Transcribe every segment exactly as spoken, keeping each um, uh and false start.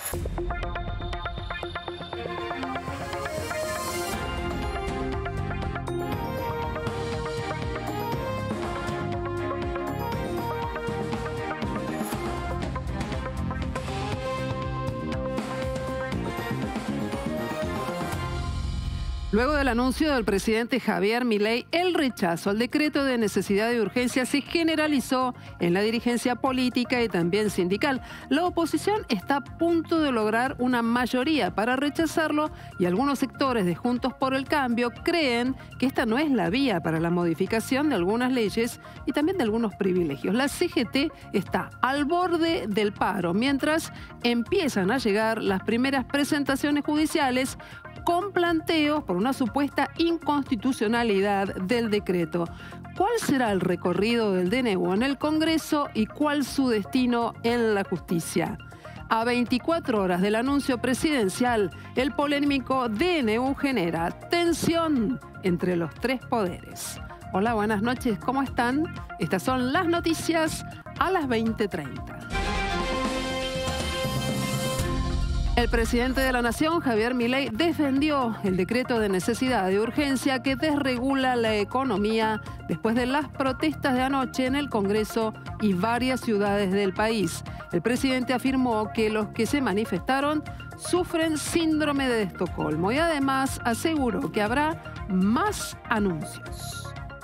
Luego del anuncio del presidente Javier Milei, el rechazo al decreto de necesidad y urgencia se generalizó en la dirigencia política y también sindical. La oposición está a punto de lograr una mayoría para rechazarlo y algunos sectores de Juntos por el Cambio creen que esta no es la vía para la modificación de algunas leyes y también de algunos privilegios. La C G T está al borde del paro, mientras empiezan a llegar las primeras presentaciones judiciales con planteos por una supuesta inconstitucionalidad del decreto. ¿Cuál será el recorrido del D N U en el Congreso y cuál su destino en la justicia? A veinticuatro horas del anuncio presidencial, el polémico D N U genera tensión entre los tres poderes. Hola, buenas noches, ¿cómo están? Estas son las noticias a las veinte treinta. El presidente de la Nación, Javier Milei, defendió el decreto de necesidad y urgencia que desregula la economía después de las protestas de anoche en el Congreso y varias ciudades del país. El presidente afirmó que los que se manifestaron sufren síndrome de Estocolmo y además aseguró que habrá más anuncios.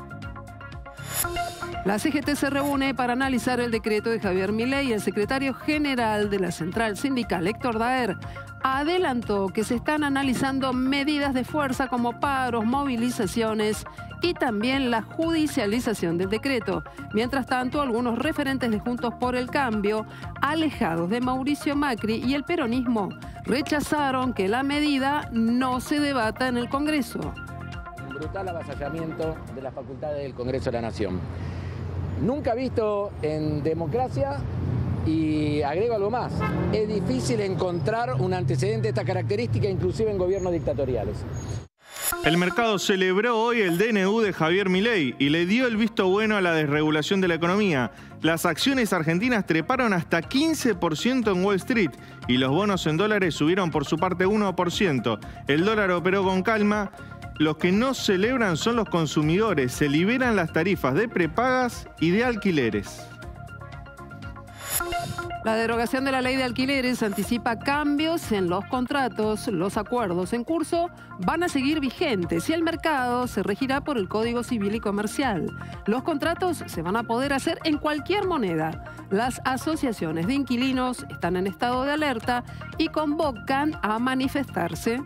La C G T se reúne para analizar el decreto de Javier Milei y el secretario general de la central sindical, Héctor Daer, adelantó que se están analizando medidas de fuerza como paros, movilizaciones y también la judicialización del decreto. Mientras tanto, algunos referentes de Juntos por el Cambio, alejados de Mauricio Macri y el peronismo, rechazaron que la medida no se debata en el Congreso. Un brutal avasallamiento de las facultades del Congreso de la Nación. Nunca visto en democracia y agrego algo más. Es difícil encontrar un antecedente de esta característica, inclusive en gobiernos dictatoriales. El mercado celebró hoy el D N U de Javier Milei y le dio el visto bueno a la desregulación de la economía. Las acciones argentinas treparon hasta quince por ciento en Wall Street y los bonos en dólares subieron por su parte uno por ciento. El dólar operó con calma. Los que no celebran son los consumidores. Se liberan las tarifas de prepagas y de alquileres. La derogación de la ley de alquileres anticipa cambios en los contratos. Los acuerdos en curso van a seguir vigentes y el mercado se regirá por el Código Civil y Comercial. Los contratos se van a poder hacer en cualquier moneda. Las asociaciones de inquilinos están en estado de alerta y convocan a manifestarse.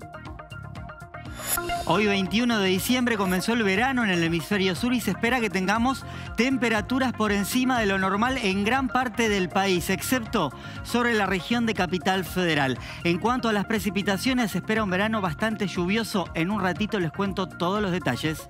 Hoy, veintiuno de diciembre, comenzó el verano en el hemisferio sur y se espera que tengamos temperaturas por encima de lo normal en gran parte del país, excepto sobre la región de Capital Federal. En cuanto a las precipitaciones, se espera un verano bastante lluvioso. En un ratito les cuento todos los detalles.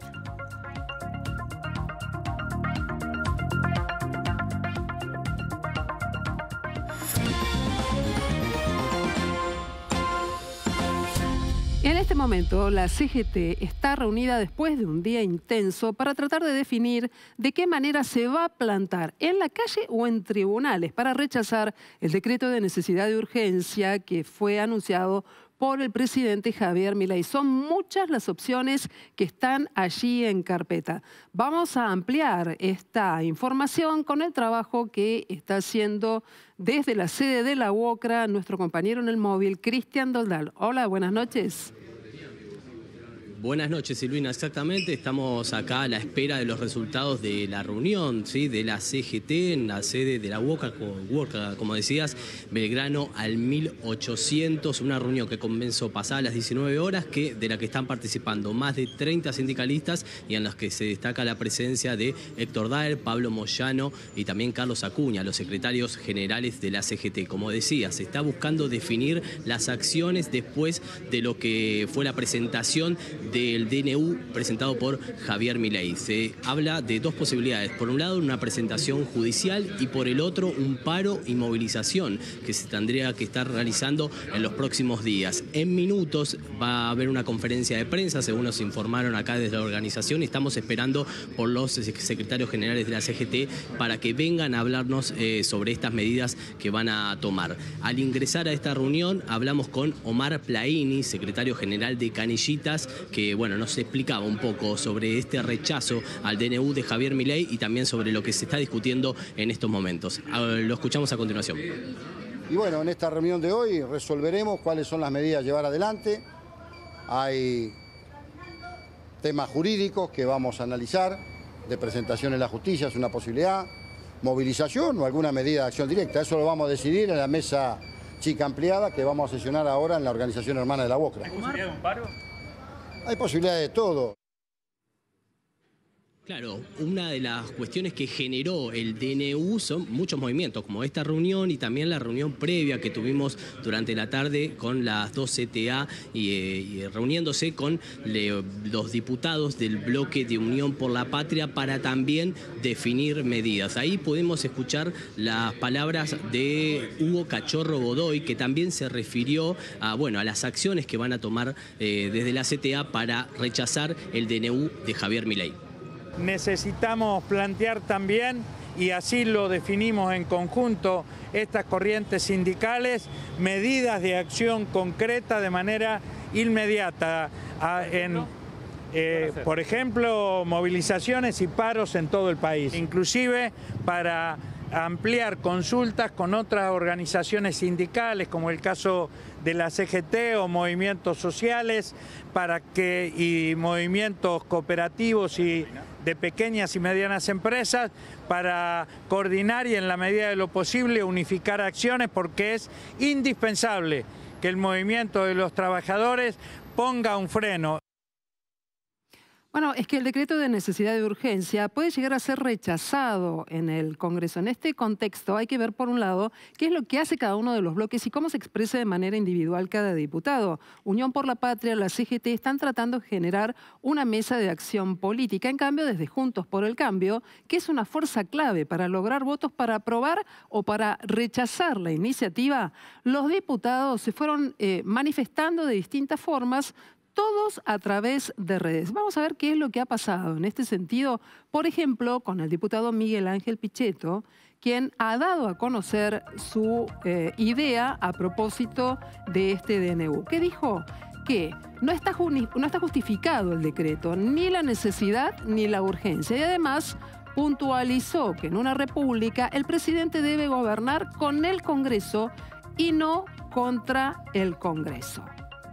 En este momento, la C G T está reunida después de un día intenso para tratar de definir de qué manera se va a plantar en la calle o en tribunales para rechazar el decreto de necesidad y urgencia que fue anunciado por el presidente Javier Milei. Son muchas las opciones que están allí en carpeta. Vamos a ampliar esta información con el trabajo que está haciendo desde la sede de la UOCRA nuestro compañero en el móvil, Cristian Doldal. Hola, buenas noches. Buenas noches, Silvina. Exactamente, estamos acá a la espera de los resultados de la reunión, ¿sí?, de la C G T en la sede de la UOCRA, como decías, Belgrano al mil ochocientos, una reunión que comenzó pasada las diecinueve horas, que, de la que están participando más de treinta sindicalistas y en las que se destaca la presencia de Héctor Daer, Pablo Moyano y también Carlos Acuña, los secretarios generales de la C G T. Como decía, se está buscando definir las acciones después de lo que fue la presentación del D N U presentado por Javier Milei. Se habla de dos posibilidades. Por un lado, una presentación judicial y por el otro, un paro y movilización que se tendría que estar realizando en los próximos días. En minutos va a haber una conferencia de prensa, según nos informaron acá desde la organización, y estamos esperando por los secretarios generales de la C G T para que vengan a hablarnos eh, sobre estas medidas que van a tomar. Al ingresar a esta reunión hablamos con Omar Plaini, secretario general de Canillitas, que bueno, nos explicaba un poco sobre este rechazo al D N U de Javier Milei y también sobre lo que se está discutiendo en estos momentos. Lo escuchamos a continuación. Y bueno, en esta reunión de hoy resolveremos cuáles son las medidas a llevar adelante. Hay temas jurídicos que vamos a analizar, de presentación en la justicia es una posibilidad, movilización o alguna medida de acción directa. Eso lo vamos a decidir en la mesa chica ampliada que vamos a sesionar ahora en la organización hermana de la UOCRA. ¿Hay posibilidad de un paro? Hay posibilidad de todo. Claro, una de las cuestiones que generó el D N U son muchos movimientos, como esta reunión y también la reunión previa que tuvimos durante la tarde con las dos C T A y, eh, y reuniéndose con le, los diputados del bloque de Unión por la Patria para también definir medidas. Ahí podemos escuchar las palabras de Hugo Cachorro Godoy, que también se refirió a, bueno, a las acciones que van a tomar eh, desde la C T A para rechazar el D N U de Javier Milei. Necesitamos plantear también, y así lo definimos en conjunto, estas corrientes sindicales, medidas de acción concreta de manera inmediata. En, eh, por ejemplo, movilizaciones y paros en todo el país, inclusive para ampliar consultas con otras organizaciones sindicales, como el caso de la C G T o movimientos sociales, para que, y movimientos cooperativos y de pequeñas y medianas empresas, para coordinar y en la medida de lo posible unificar acciones, porque es indispensable que el movimiento de los trabajadores ponga un freno. Bueno, es que el decreto de necesidad de urgencia puede llegar a ser rechazado en el Congreso. En este contexto hay que ver, por un lado, qué es lo que hace cada uno de los bloques y cómo se expresa de manera individual cada diputado. Unión por la Patria, la C G T están tratando de generar una mesa de acción política. En cambio, desde Juntos por el Cambio, que es una fuerza clave para lograr votos para aprobar o para rechazar la iniciativa, los diputados se fueron eh, manifestando de distintas formas, todos a través de redes. Vamos a ver qué es lo que ha pasado en este sentido, por ejemplo, con el diputado Miguel Ángel Pichetto, quien ha dado a conocer su eh, idea a propósito de este D N U. ¿Qué dijo? Que no está, no está justificado el decreto, ni la necesidad ni la urgencia. Y además puntualizó que en una república el presidente debe gobernar con el Congreso y no contra el Congreso.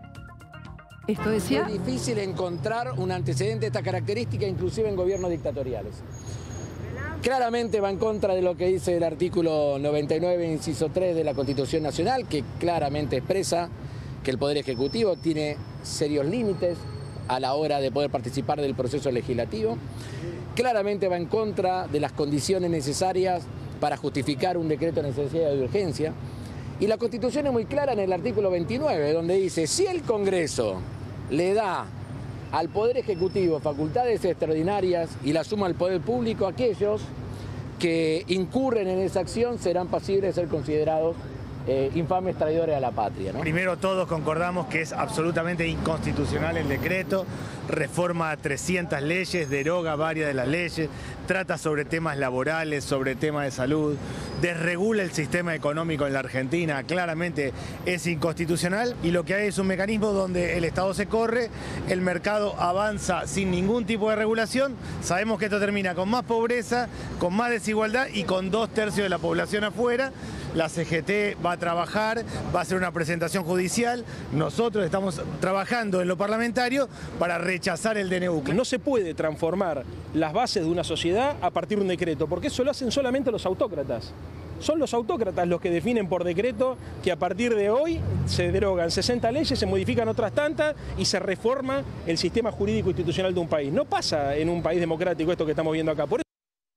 Esto decía... Es difícil encontrar un antecedente de esta característica, inclusive en gobiernos dictatoriales. Claramente va en contra de lo que dice el artículo noventa y nueve, inciso tres de la Constitución Nacional, que claramente expresa que el Poder Ejecutivo tiene serios límites a la hora de poder participar del proceso legislativo. Claramente va en contra de las condiciones necesarias para justificar un decreto de necesidad de urgencia. Y la Constitución es muy clara en el artículo veintinueve, donde dice, si el Congreso le da al Poder Ejecutivo facultades extraordinarias y la suma al Poder Público, aquellos que incurren en esa acción serán pasibles de ser considerados eh, infames traidores a la patria, ¿no? Primero, todos concordamos que es absolutamente inconstitucional el decreto, reforma trescientas leyes, deroga varias de las leyes, trata sobre temas laborales, sobre temas de salud, desregula el sistema económico en la Argentina, claramente es inconstitucional, y lo que hay es un mecanismo donde el Estado se corre, el mercado avanza sin ningún tipo de regulación. Sabemos que esto termina con más pobreza, con más desigualdad y con dos tercios de la población afuera. La C G T va a trabajar, va a hacer una presentación judicial, nosotros estamos trabajando en lo parlamentario para rechazar el D N U. No se puede transformar las bases de una sociedad a partir de un decreto, porque eso lo hacen solamente los autócratas. Son los autócratas los que definen por decreto que a partir de hoy se derogan sesenta leyes, se modifican otras tantas y se reforma el sistema jurídico institucional de un país. No pasa en un país democrático esto que estamos viendo acá. Por eso...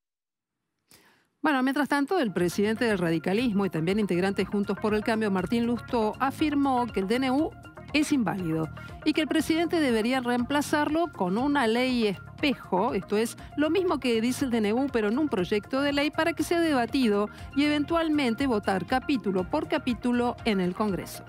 Bueno, mientras tanto, el presidente del radicalismo y también integrante de Juntos por el Cambio, Martín Lustó, afirmó que el D N U es inválido y que el presidente debería reemplazarlo con una ley espejo, esto es, lo mismo que dice el D N U, pero en un proyecto de ley para que sea debatido y eventualmente votar capítulo por capítulo en el Congreso.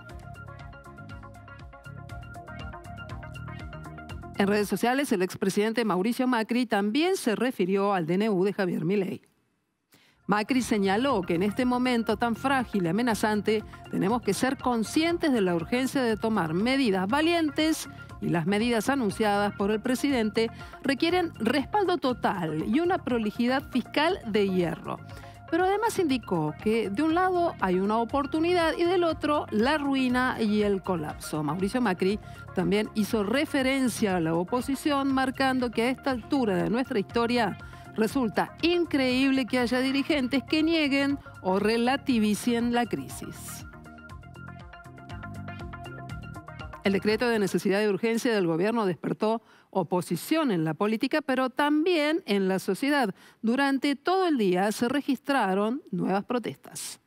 En redes sociales, el expresidente Mauricio Macri también se refirió al D N U de Javier Milei. Macri señaló que en este momento tan frágil y amenazante tenemos que ser conscientes de la urgencia de tomar medidas valientes y las medidas anunciadas por el presidente requieren respaldo total y una prolijidad fiscal de hierro. Pero además indicó que de un lado hay una oportunidad y del otro la ruina y el colapso. Mauricio Macri también hizo referencia a la oposición, marcando que a esta altura de nuestra historia resulta increíble que haya dirigentes que nieguen o relativicen la crisis. El decreto de necesidad y urgencia del gobierno despertó oposición en la política, pero también en la sociedad. Durante todo el día se registraron nuevas protestas.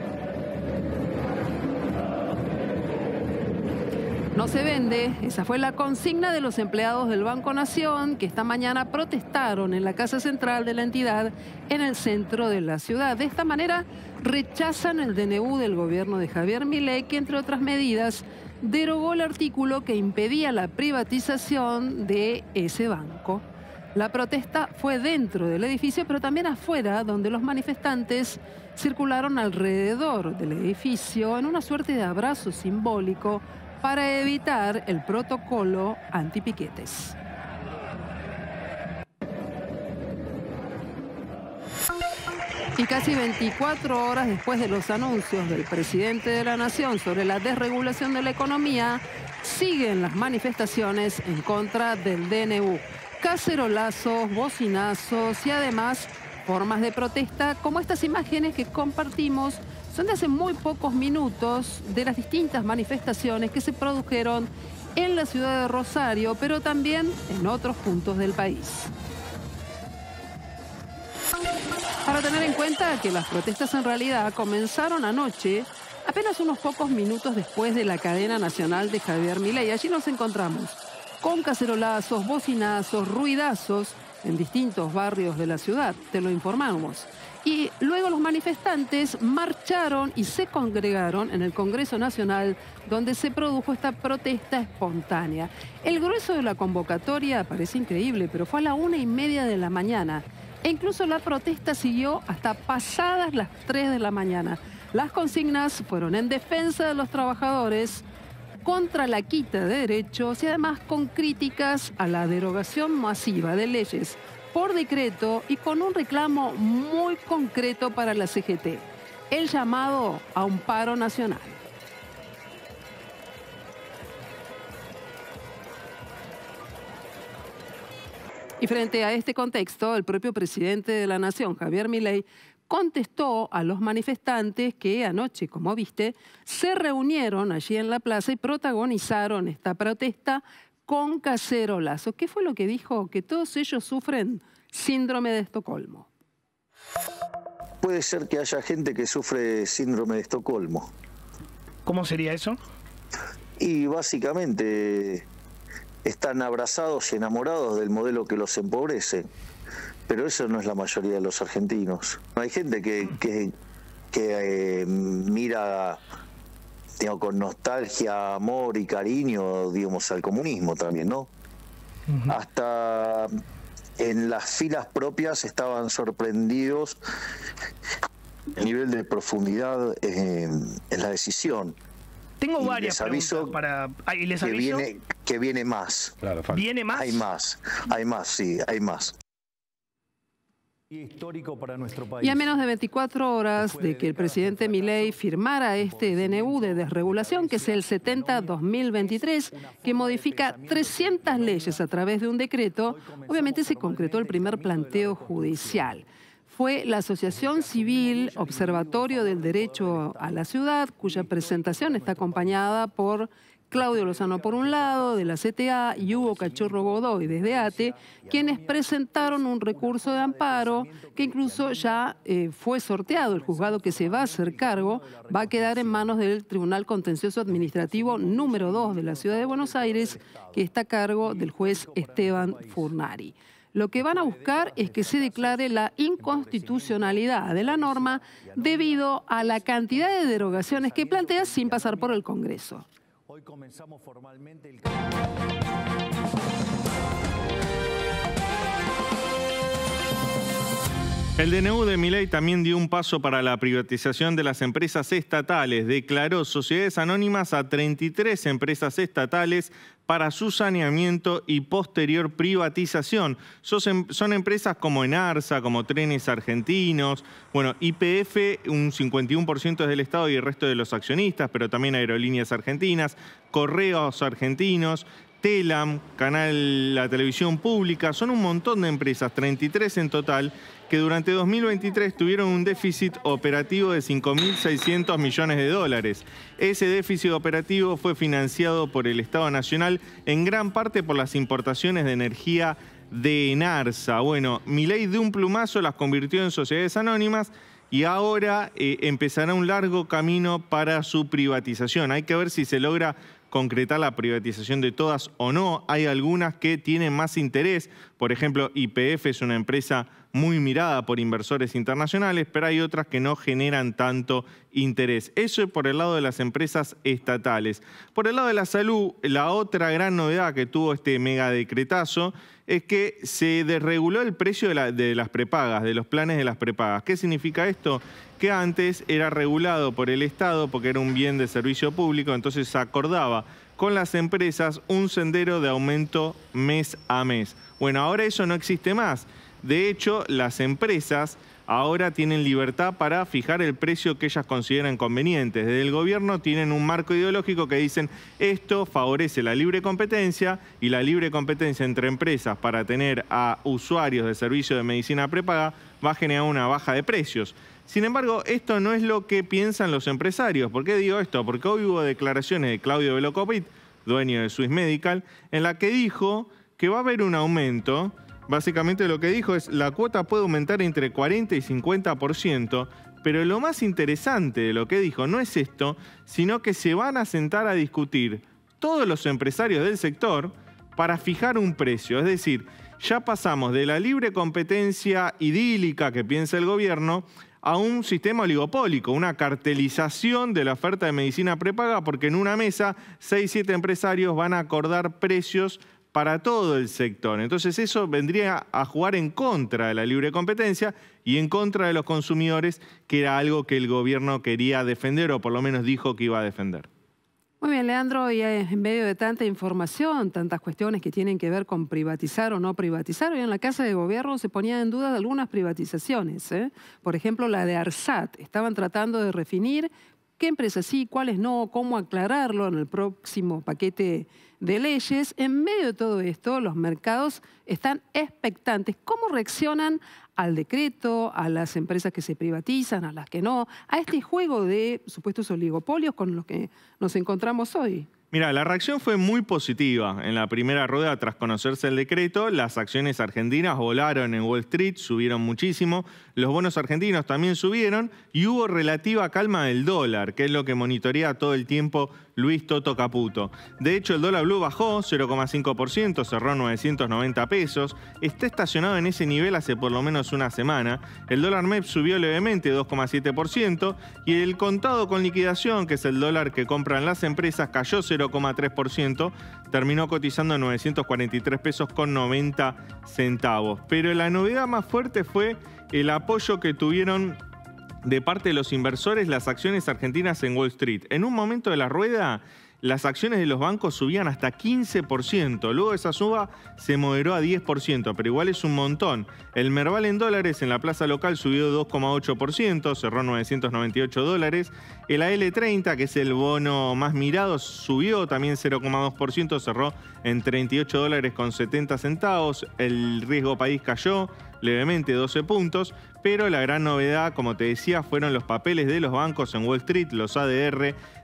No se vende, esa fue la consigna de los empleados del Banco Nación que esta mañana protestaron en la casa central de la entidad en el centro de la ciudad. De esta manera rechazan el D N U del gobierno de Javier Milei, que entre otras medidas derogó el artículo que impedía la privatización de ese banco. La protesta fue dentro del edificio, pero también afuera, donde los manifestantes circularon alrededor del edificio en una suerte de abrazo simbólico para evitar el protocolo antipiquetes. Y casi veinticuatro horas después de los anuncios del presidente de la Nación sobre la desregulación de la economía, siguen las manifestaciones en contra del D N U. Cacerolazos, bocinazos y además formas de protesta como estas imágenes que compartimos son de hace muy pocos minutos de las distintas manifestaciones que se produjeron en la ciudad de Rosario, pero también en otros puntos del país. Para tener en cuenta que las protestas en realidad comenzaron anoche, apenas unos pocos minutos después de la cadena nacional de Javier Milei. Allí nos encontramos con cacerolazos, bocinazos, ruidazos en distintos barrios de la ciudad, te lo informamos. Y luego los manifestantes marcharon y se congregaron en el Congreso Nacional, donde se produjo esta protesta espontánea. El grueso de la convocatoria parece increíble, pero fue a la una y media de la mañana. E incluso la protesta siguió hasta pasadas las tres de la mañana. Las consignas fueron en defensa de los trabajadores, contra la quita de derechos y además con críticas a la derogación masiva de leyes por decreto y con un reclamo muy concreto para la C G T, el llamado a un paro nacional. Y frente a este contexto, el propio presidente de la Nación, Javier Milei, contestó a los manifestantes que anoche, como viste, se reunieron allí en la plaza y protagonizaron esta protesta con cacerolazos. ¿Qué fue lo que dijo? Que todos ellos sufren síndrome de Estocolmo. Puede ser que haya gente que sufre síndrome de Estocolmo. ¿Cómo sería eso? Y básicamente están abrazados y enamorados del modelo que los empobrece. Pero eso no es la mayoría de los argentinos. Hay gente que, que, que eh, mira digamos, con nostalgia, amor y cariño, digamos, al comunismo también, ¿no? Uh-huh. Hasta en las filas propias estaban sorprendidos el nivel de profundidad en, en la decisión. Tengo y varias les aviso para... Ah, ¿y les que aviso? viene que viene más. Claro, ¿Viene más? Hay más, hay más, sí, hay más. Histórico para nuestro país. Y a menos de veinticuatro horas de que el presidente Milei firmara este D N U de desregulación, que es el setenta barra dos mil veintitrés, que modifica trescientas leyes a través de un decreto, obviamente se concretó el primer planteo judicial. Fue la Asociación Civil Observatorio del Derecho a la Ciudad, cuya presentación está acompañada por Claudio Lozano por un lado, de la C T A, y Hugo Cachorro Godoy desde ATE, quienes presentaron un recurso de amparo que incluso ya eh, fue sorteado. El juzgado que se va a hacer cargo va a quedar en manos del Tribunal Contencioso Administrativo número dos de la Ciudad de Buenos Aires, que está a cargo del juez Esteban Furnari. Lo que van a buscar es que se declare la inconstitucionalidad de la norma debido a la cantidad de derogaciones que plantea sin pasar por el Congreso. Hoy comenzamos formalmente el... El D N U de Milei también dio un paso para la privatización de las empresas estatales. Declaró sociedades anónimas a treinta y tres empresas estatales para su saneamiento y posterior privatización. Son, son empresas como Enarsa, como Trenes Argentinos, bueno, Y P F, un cincuenta y uno por ciento es del Estado y el resto de los accionistas, pero también Aerolíneas Argentinas, Correos Argentinos, Telam, Canal La Televisión Pública. Son un montón de empresas, treinta y tres en total, que durante dos mil veintitrés tuvieron un déficit operativo de cinco mil seiscientos millones de dólares. Ese déficit operativo fue financiado por el Estado Nacional en gran parte por las importaciones de energía de Enarsa. Bueno, Milei de un plumazo las convirtió en sociedades anónimas y ahora eh, empezará un largo camino para su privatización. Hay que ver si se logra concretar la privatización de todas o no. Hay algunas que tienen más interés. Por ejemplo, Y P F es una empresa muy mirada por inversores internacionales, pero hay otras que no generan tanto interés. Eso es por el lado de las empresas estatales. Por el lado de la salud, la otra gran novedad que tuvo este mega decretazo es que se desreguló el precio de, la, de las prepagas, de los planes de las prepagas. ¿Qué significa esto? Que antes era regulado por el Estado porque era un bien de servicio público, entonces se acordaba con las empresas un sendero de aumento mes a mes. Bueno, ahora eso no existe más. De hecho, las empresas ahora tienen libertad para fijar el precio que ellas consideran conveniente. Desde el gobierno tienen un marco ideológico que dicen esto favorece la libre competencia y la libre competencia entre empresas para tener a usuarios de servicio de medicina prepaga va a generar una baja de precios. Sin embargo, esto no es lo que piensan los empresarios. ¿Por qué digo esto? Porque hoy hubo declaraciones de Claudio Velocopit, dueño de Swiss Medical, en la que dijo que va a haber un aumento. Básicamente lo que dijo es la cuota puede aumentar entre cuarenta y cincuenta por ciento, pero lo más interesante de lo que dijo no es esto, sino que se van a sentar a discutir todos los empresarios del sector para fijar un precio. Es decir, ya pasamos de la libre competencia idílica que piensa el gobierno a un sistema oligopólico, una cartelización de la oferta de medicina prepaga, porque en una mesa seis, siete empresarios van a acordar precios para todo el sector. Entonces eso vendría a jugar en contra de la libre competencia y en contra de los consumidores, que era algo que el gobierno quería defender o por lo menos dijo que iba a defender. Muy bien, Leandro, y en medio de tanta información, tantas cuestiones que tienen que ver con privatizar o no privatizar, hoy en la Casa de Gobierno se ponían en duda algunas privatizaciones, ¿eh? Por ejemplo, la de ARSAT. Estaban tratando de definir qué empresas sí, cuáles no, cómo aclararlo en el próximo paquete de leyes. En medio de todo esto, los mercados están expectantes. ¿Cómo reaccionan al decreto, a las empresas que se privatizan, a las que no, a este juego de supuestos oligopolios con los que nos encontramos hoy? Mira, la reacción fue muy positiva. En la primera rueda, tras conocerse el decreto, las acciones argentinas volaron en Wall Street, subieron muchísimo, los bonos argentinos también subieron y hubo relativa calma del dólar, que es lo que monitorea todo el tiempo Luis Toto Caputo. De hecho, el dólar blue bajó cero coma cinco por ciento, cerró novecientos noventa pesos, está estacionado en ese nivel hace por lo menos una semana. El dólar M E P subió levemente dos coma siete por ciento y el contado con liquidación, que es el dólar que compran las empresas, cayó cero coma tres por ciento, terminó cotizando en novecientos cuarenta y tres pesos con noventa centavos. Pero la novedad más fuerte fue el apoyo que tuvieron de parte de los inversores las acciones argentinas en Wall Street. En un momento de la rueda, las acciones de los bancos subían hasta quince por ciento. Luego esa suba se moderó a diez por ciento, pero igual es un montón. El Merval en dólares en la plaza local subió dos coma ocho por ciento, cerró novecientos noventa y ocho dólares. El A L treinta, que es el bono más mirado, subió también cero coma dos por ciento, cerró en treinta y ocho dólares con setenta centavos. El riesgo país cayó levemente doce puntos, pero la gran novedad, como te decía, fueron los papeles de los bancos en Wall Street, los A D R,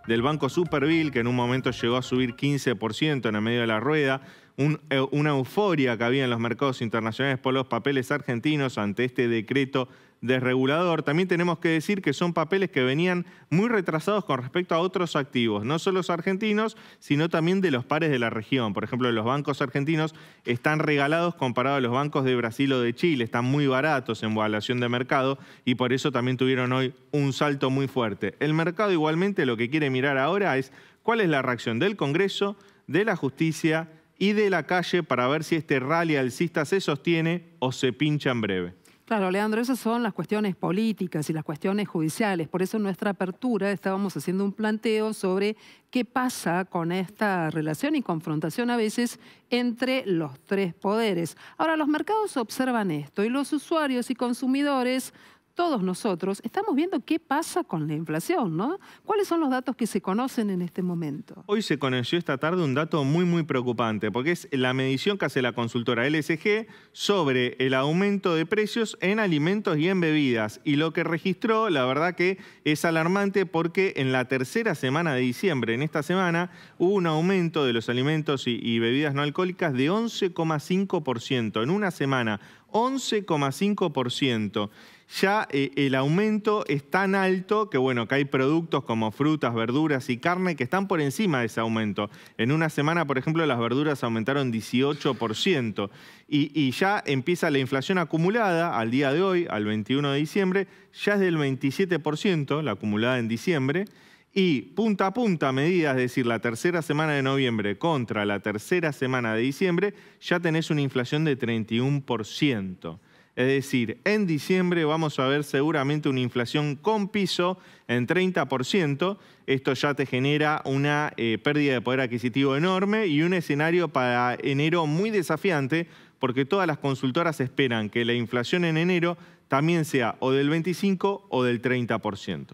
del Banco Superville, que en un momento llegó a subir quince por ciento en el medio de la rueda. Un, una euforia que había en los mercados internacionales por los papeles argentinos ante este decreto desregulador. También tenemos que decir que son papeles que venían muy retrasados con respecto a otros activos, no solo los argentinos, sino también de los pares de la región. Por ejemplo, los bancos argentinos están regalados comparado a los bancos de Brasil o de Chile, están muy baratos en valuación de mercado y por eso también tuvieron hoy un salto muy fuerte. El mercado igualmente lo que quiere mirar ahora es cuál es la reacción del Congreso, de la justicia y de la calle para ver si este rally alcista se sostiene o se pincha en breve. Claro, Leandro, esas son las cuestiones políticas y las cuestiones judiciales. Por eso en nuestra apertura estábamos haciendo un planteo sobre qué pasa con esta relación y confrontación a veces entre los tres poderes. Ahora, los mercados observan esto y los usuarios y consumidores, todos nosotros, estamos viendo qué pasa con la inflación, ¿no? ¿Cuáles son los datos que se conocen en este momento? Hoy se conoció esta tarde un dato muy, muy preocupante, porque es la medición que hace la consultora L S G sobre el aumento de precios en alimentos y en bebidas. Y lo que registró, la verdad que es alarmante porque en la tercera semana de diciembre, en esta semana, hubo un aumento de los alimentos y, y bebidas no alcohólicas de once coma cinco por ciento. En una semana, once coma cinco por ciento. Ya eh, el aumento es tan alto que, bueno, que hay productos como frutas, verduras y carne que están por encima de ese aumento. En una semana, por ejemplo, las verduras aumentaron dieciocho por ciento. Y, y ya empieza la inflación acumulada al día de hoy, al veintiuno de diciembre, ya es del veintisiete por ciento, la acumulada en diciembre. Y punta a punta medida, es decir, la tercera semana de noviembre contra la tercera semana de diciembre, ya tenés una inflación de treinta y uno por ciento. Es decir, en diciembre vamos a ver seguramente una inflación con piso en treinta por ciento. Esto ya te genera una eh, pérdida de poder adquisitivo enorme y un escenario para enero muy desafiante, porque todas las consultoras esperan que la inflación en enero también sea o del veinticinco o del treinta por ciento.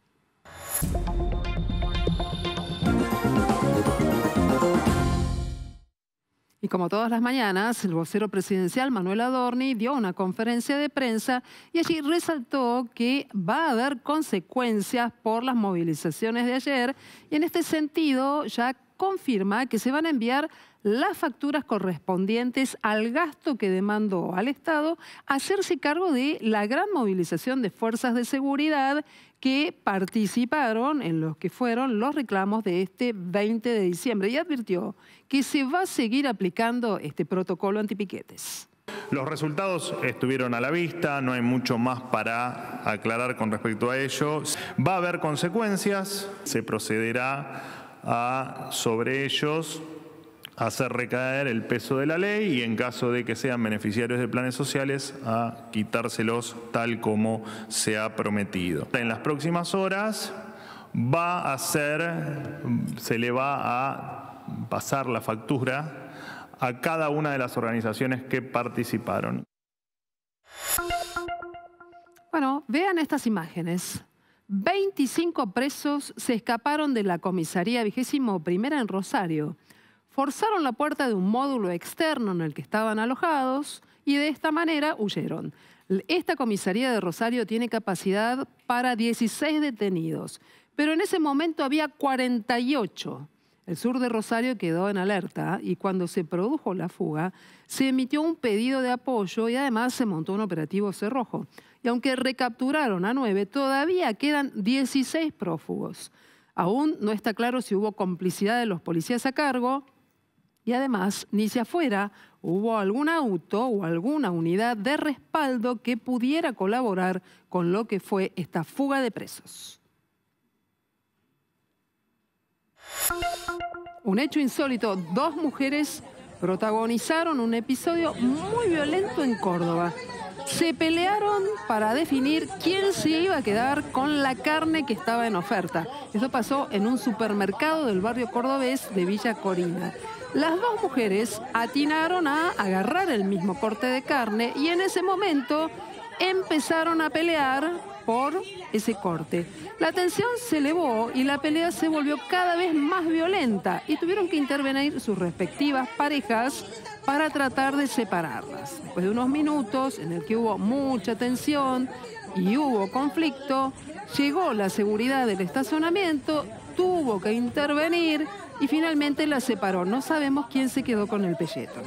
Y como todas las mañanas, el vocero presidencial Manuel Adorni dio una conferencia de prensa y allí resaltó que va a haber consecuencias por las movilizaciones de ayer y en este sentido ya confirma que se van a enviar las facturas correspondientes al gasto que demandó al Estado hacerse cargo de la gran movilización de fuerzas de seguridad que participaron en los que fueron los reclamos de este veinte de diciembre y advirtió que se va a seguir aplicando este protocolo antipiquetes. Los resultados estuvieron a la vista, no hay mucho más para aclarar con respecto a ello. Va a haber consecuencias, se procederá a, sobre ellos, hacer recaer el peso de la ley y en caso de que sean beneficiarios de planes sociales a quitárselos tal como se ha prometido. En las próximas horas va a ser, se le va a pasar la factura a cada una de las organizaciones que participaron. Bueno, vean estas imágenes. veinticinco presos se escaparon de la comisaría vigésimo primera en Rosario. Forzaron la puerta de un módulo externo en el que estaban alojados y de esta manera huyeron. Esta comisaría de Rosario tiene capacidad para dieciséis detenidos, pero en ese momento había cuarenta y ocho. El sur de Rosario quedó en alerta y cuando se produjo la fuga se emitió un pedido de apoyo y además se montó un operativo cerrojo. Y aunque recapturaron a nueve, todavía quedan dieciséis prófugos. Aún no está claro si hubo complicidad de los policías a cargo. Y además, ni si afuera hubo algún auto o alguna unidad de respaldo que pudiera colaborar con lo que fue esta fuga de presos. Un hecho insólito, dos mujeres protagonizaron un episodio muy violento en Córdoba. Se pelearon para definir quién se iba a quedar con la carne que estaba en oferta. Esto pasó en un supermercado del barrio cordobés de Villa Corina. Las dos mujeres atinaron a agarrar el mismo corte de carne y en ese momento empezaron a pelear por ese corte. La tensión se elevó y la pelea se volvió cada vez más violenta y tuvieron que intervenir sus respectivas parejas para tratar de separarlas. Después de unos minutos en el que hubo mucha tensión, y hubo conflicto, llegó la seguridad del estacionamiento, tuvo que intervenir y finalmente la separó. No sabemos quién se quedó con el pelleto.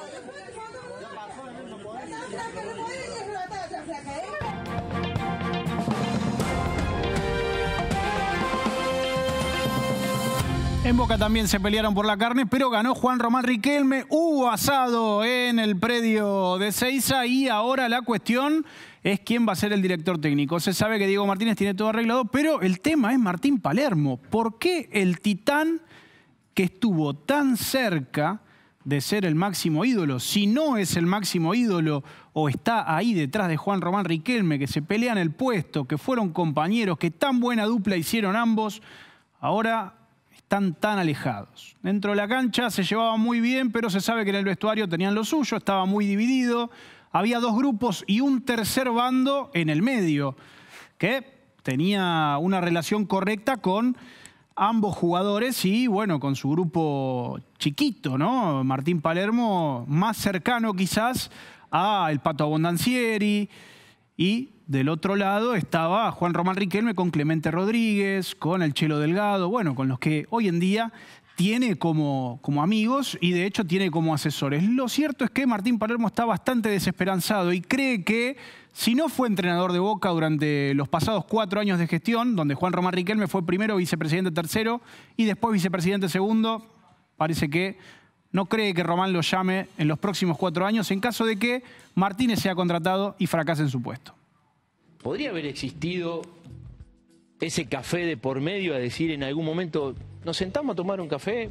En Boca también se pelearon por la carne, pero ganó Juan Román Riquelme. Hubo asado en el predio de Ezeiza y ahora la cuestión es quién va a ser el director técnico. Se sabe que Diego Martínez tiene todo arreglado, pero el tema es Martín Palermo. ¿Por qué el titán que estuvo tan cerca de ser el máximo ídolo, si no es el máximo ídolo o está ahí detrás de Juan Román Riquelme, que se pelean el puesto, que fueron compañeros, que tan buena dupla hicieron ambos, ahora están tan alejados? Dentro de la cancha se llevaban muy bien, pero se sabe que en el vestuario tenían lo suyo, estaba muy dividido. Había dos grupos y un tercer bando en el medio, que tenía una relación correcta con ambos jugadores y, bueno, con su grupo chiquito, ¿no? Martín Palermo más cercano quizás a el Pato Abondancieri, y del otro lado estaba Juan Román Riquelme con Clemente Rodríguez, con el Chelo Delgado, bueno, con los que hoy en día tiene como, como amigos y de hecho tiene como asesores. Lo cierto es que Martín Palermo está bastante desesperanzado y cree que si no fue entrenador de Boca durante los pasados cuatro años de gestión, donde Juan Román Riquelme fue primero vicepresidente tercero y después vicepresidente segundo, parece que no cree que Román lo llame en los próximos cuatro años en caso de que Martínez sea contratado y fracase en su puesto. ¿Podría haber existido ese café de por medio a decir en algún momento, nos sentamos a tomar un café,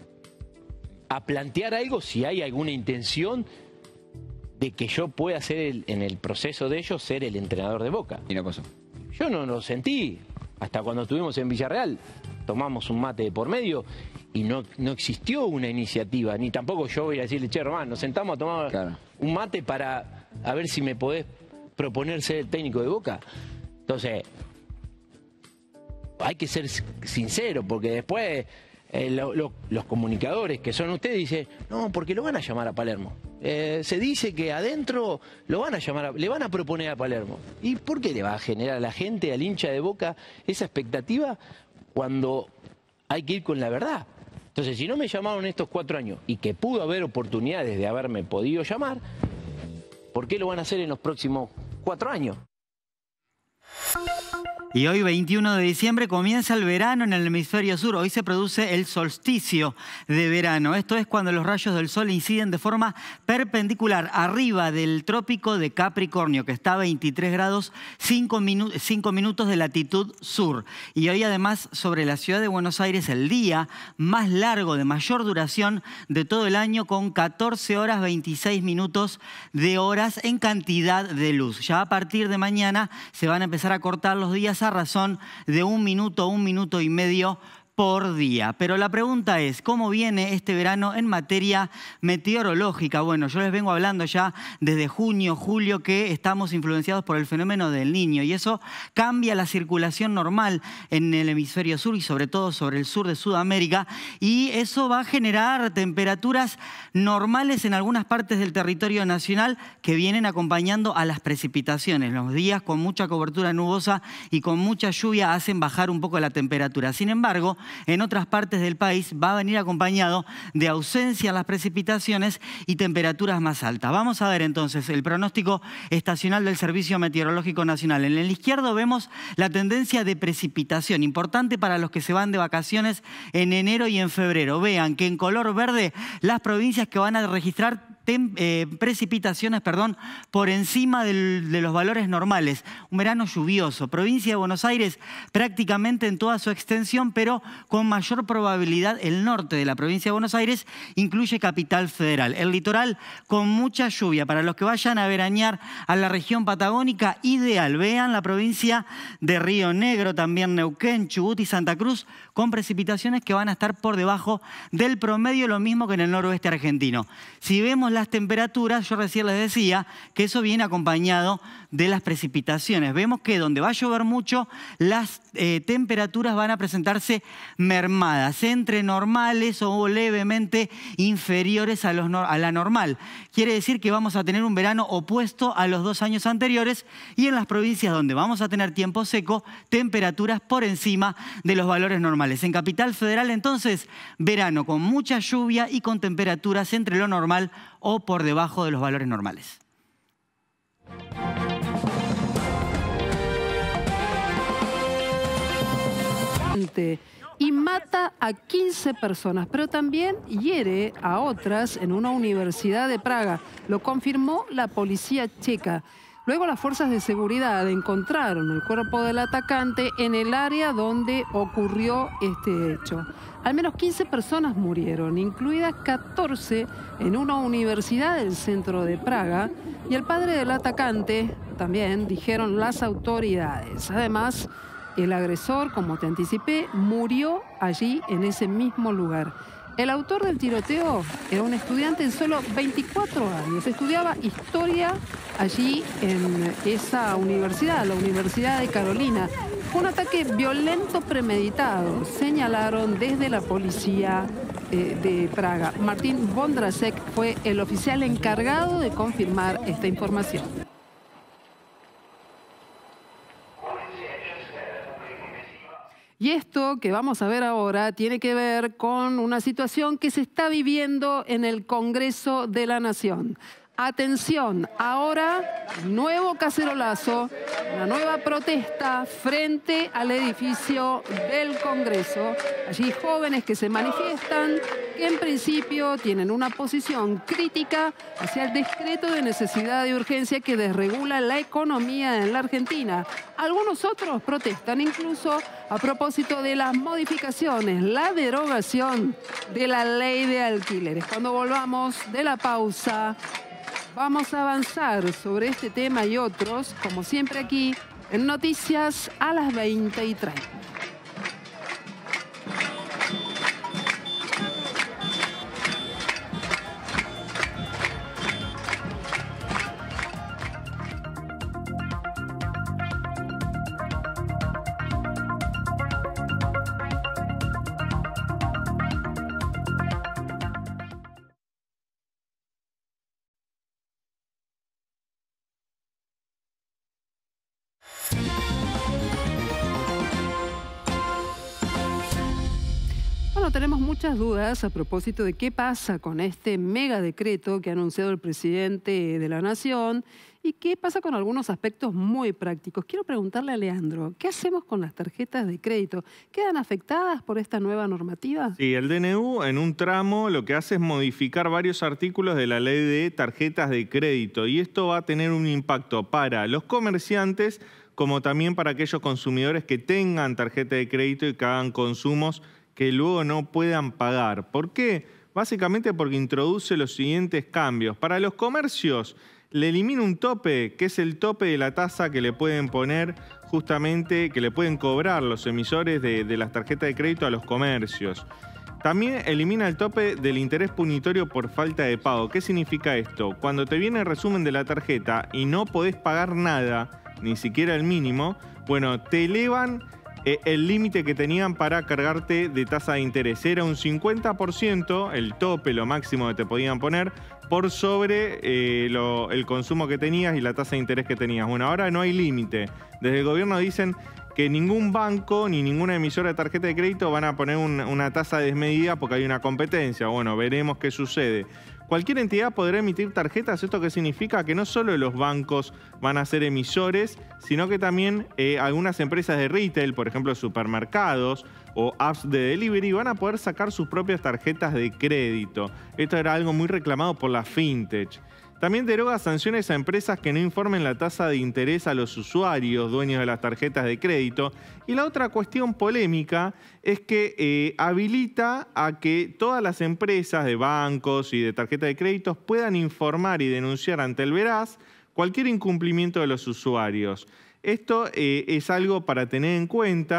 a plantear algo si hay alguna intención de que yo pueda ser el, en el proceso de ellos ser el entrenador de Boca? Y no pasó. Yo no lo sentí. Hasta cuando estuvimos en Villarreal, tomamos un mate de por medio y no, no existió una iniciativa, ni tampoco yo voy a decirle, che, Román, nos sentamos a tomar claro. un mate para a ver si me podés proponer ser el técnico de Boca. Entonces, hay que ser sincero, porque después eh, lo, lo, los comunicadores que son ustedes dicen, no, porque lo van a llamar a Palermo. Eh, se dice que adentro lo van a llamar, a, le van a proponer a Palermo. ¿Y por qué le va a generar a la gente, al hincha de Boca, esa expectativa cuando hay que ir con la verdad? Entonces, si no me llamaron estos cuatro años y que pudo haber oportunidades de haberme podido llamar, ¿por qué lo van a hacer en los próximos cuatro años? Y hoy, veintiuno de diciembre, comienza el verano en el hemisferio sur. Hoy se produce el solsticio de verano. Esto es cuando los rayos del sol inciden de forma perpendicular arriba del trópico de Capricornio, que está a veintitrés grados cinco minutos de latitud sur. Y hoy, además, sobre la ciudad de Buenos Aires, el día más largo, de mayor duración de todo el año, con catorce horas veintiséis minutos de horas en cantidad de luz. Ya a partir de mañana se van a empezar a cortar los días a razón de un minuto, un minuto y medio por día. Pero la pregunta es, ¿cómo viene este verano en materia meteorológica? Bueno, yo les vengo hablando ya desde junio, julio, que estamos influenciados por el fenómeno del Niño y eso cambia la circulación normal en el hemisferio sur y sobre todo sobre el sur de Sudamérica, y eso va a generar temperaturas normales en algunas partes del territorio nacional que vienen acompañando a las precipitaciones. Los días con mucha cobertura nubosa y con mucha lluvia hacen bajar un poco la temperatura. Sin embargo, en otras partes del país va a venir acompañado de ausencia en las precipitaciones y temperaturas más altas. Vamos a ver entonces el pronóstico estacional del Servicio Meteorológico Nacional. En el izquierdo vemos la tendencia de precipitación, importante para los que se van de vacaciones en enero y en febrero. Vean que en color verde las provincias que van a registrar Tem, eh, precipitaciones perdón, por encima del, de los valores normales. Un verano lluvioso. Provincia de Buenos Aires prácticamente en toda su extensión, pero con mayor probabilidad el norte de la provincia de Buenos Aires, incluye Capital Federal. El litoral con mucha lluvia. Para los que vayan a veranear a la región patagónica, ideal. Vean la provincia de Río Negro, también Neuquén, Chubut y Santa Cruz, con precipitaciones que van a estar por debajo del promedio, lo mismo que en el noroeste argentino. Si vemos miramos las temperaturas, yo recién les decía que eso viene acompañado de las precipitaciones. Vemos que donde va a llover mucho, las eh, temperaturas van a presentarse mermadas, entre normales o levemente inferiores a, los, a la normal. Quiere decir que vamos a tener un verano opuesto a los dos años anteriores y en las provincias donde vamos a tener tiempo seco, temperaturas por encima de los valores normales. En Capital Federal, entonces, verano con mucha lluvia y con temperaturas entre lo normal o por debajo de los valores normales. Y mata a quince personas, pero también hiere a otras en una universidad de Praga. Lo confirmó la policía checa. Luego las fuerzas de seguridad encontraron el cuerpo del atacante en el área donde ocurrió este hecho. Al menos quince personas murieron, incluidas catorce en una universidad del centro de Praga, y el padre del atacante también, dijeron las autoridades. Además, el agresor, como te anticipé, murió allí en ese mismo lugar. El autor del tiroteo era un estudiante de solo veinticuatro años. Estudiaba historia allí en esa universidad, la Universidad de Carolina. Fue un ataque violento premeditado, señalaron desde la policía eh, de Praga. Martín Vondrasek fue el oficial encargado de confirmar esta información. Y esto que vamos a ver ahora tiene que ver con una situación que se está viviendo en el Congreso de la Nación. Atención, ahora nuevo cacerolazo, una nueva protesta frente al edificio del Congreso. Allí jóvenes que se manifiestan, que en principio tienen una posición crítica hacia el decreto de necesidad y urgencia que desregula la economía en la Argentina. Algunos otros protestan incluso a propósito de las modificaciones, la derogación de la ley de alquileres. Cuando volvamos de la pausa, vamos a avanzar sobre este tema y otros, como siempre aquí, en Noticias a las veinte y treinta. Bueno, tenemos muchas dudas a propósito de qué pasa con este mega decreto que ha anunciado el presidente de la Nación y qué pasa con algunos aspectos muy prácticos. Quiero preguntarle a Leandro, ¿qué hacemos con las tarjetas de crédito? ¿Quedan afectadas por esta nueva normativa? Sí, el D N U en un tramo lo que hace es modificar varios artículos de la ley de tarjetas de crédito y esto va a tener un impacto para los comerciantes como también para aquellos consumidores que tengan tarjeta de crédito y que hagan consumos que luego no puedan pagar. ¿Por qué? Básicamente porque introduce los siguientes cambios. Para los comercios le elimina un tope, que es el tope de la tasa que le pueden poner justamente, que le pueden cobrar los emisores de, de las tarjetas de crédito a los comercios. También elimina el tope del interés punitorio por falta de pago. ¿Qué significa esto? Cuando te viene el resumen de la tarjeta y no podés pagar nada, ni siquiera el mínimo, bueno, te elevan eh, el límite que tenían para cargarte de tasa de interés. Era un cincuenta por ciento, el tope, lo máximo que te podían poner, por sobre eh, lo, el consumo que tenías y la tasa de interés que tenías. Bueno, ahora no hay límite. Desde el gobierno dicen que ningún banco ni ninguna emisora de tarjeta de crédito van a poner un, una tasa desmedida porque hay una competencia. Bueno, veremos qué sucede. Cualquier entidad podrá emitir tarjetas. ¿Esto qué significa? Que no solo los bancos van a ser emisores, sino que también eh, algunas empresas de retail, por ejemplo supermercados o apps de delivery, van a poder sacar sus propias tarjetas de crédito. Esto era algo muy reclamado por la fintech. También deroga sanciones a empresas que no informen la tasa de interés a los usuarios, dueños de las tarjetas de crédito. Y la otra cuestión polémica es que eh, habilita a que todas las empresas de bancos y de tarjetas de créditos puedan informar y denunciar ante el Veraz cualquier incumplimiento de los usuarios. Esto eh, es algo para tener en cuenta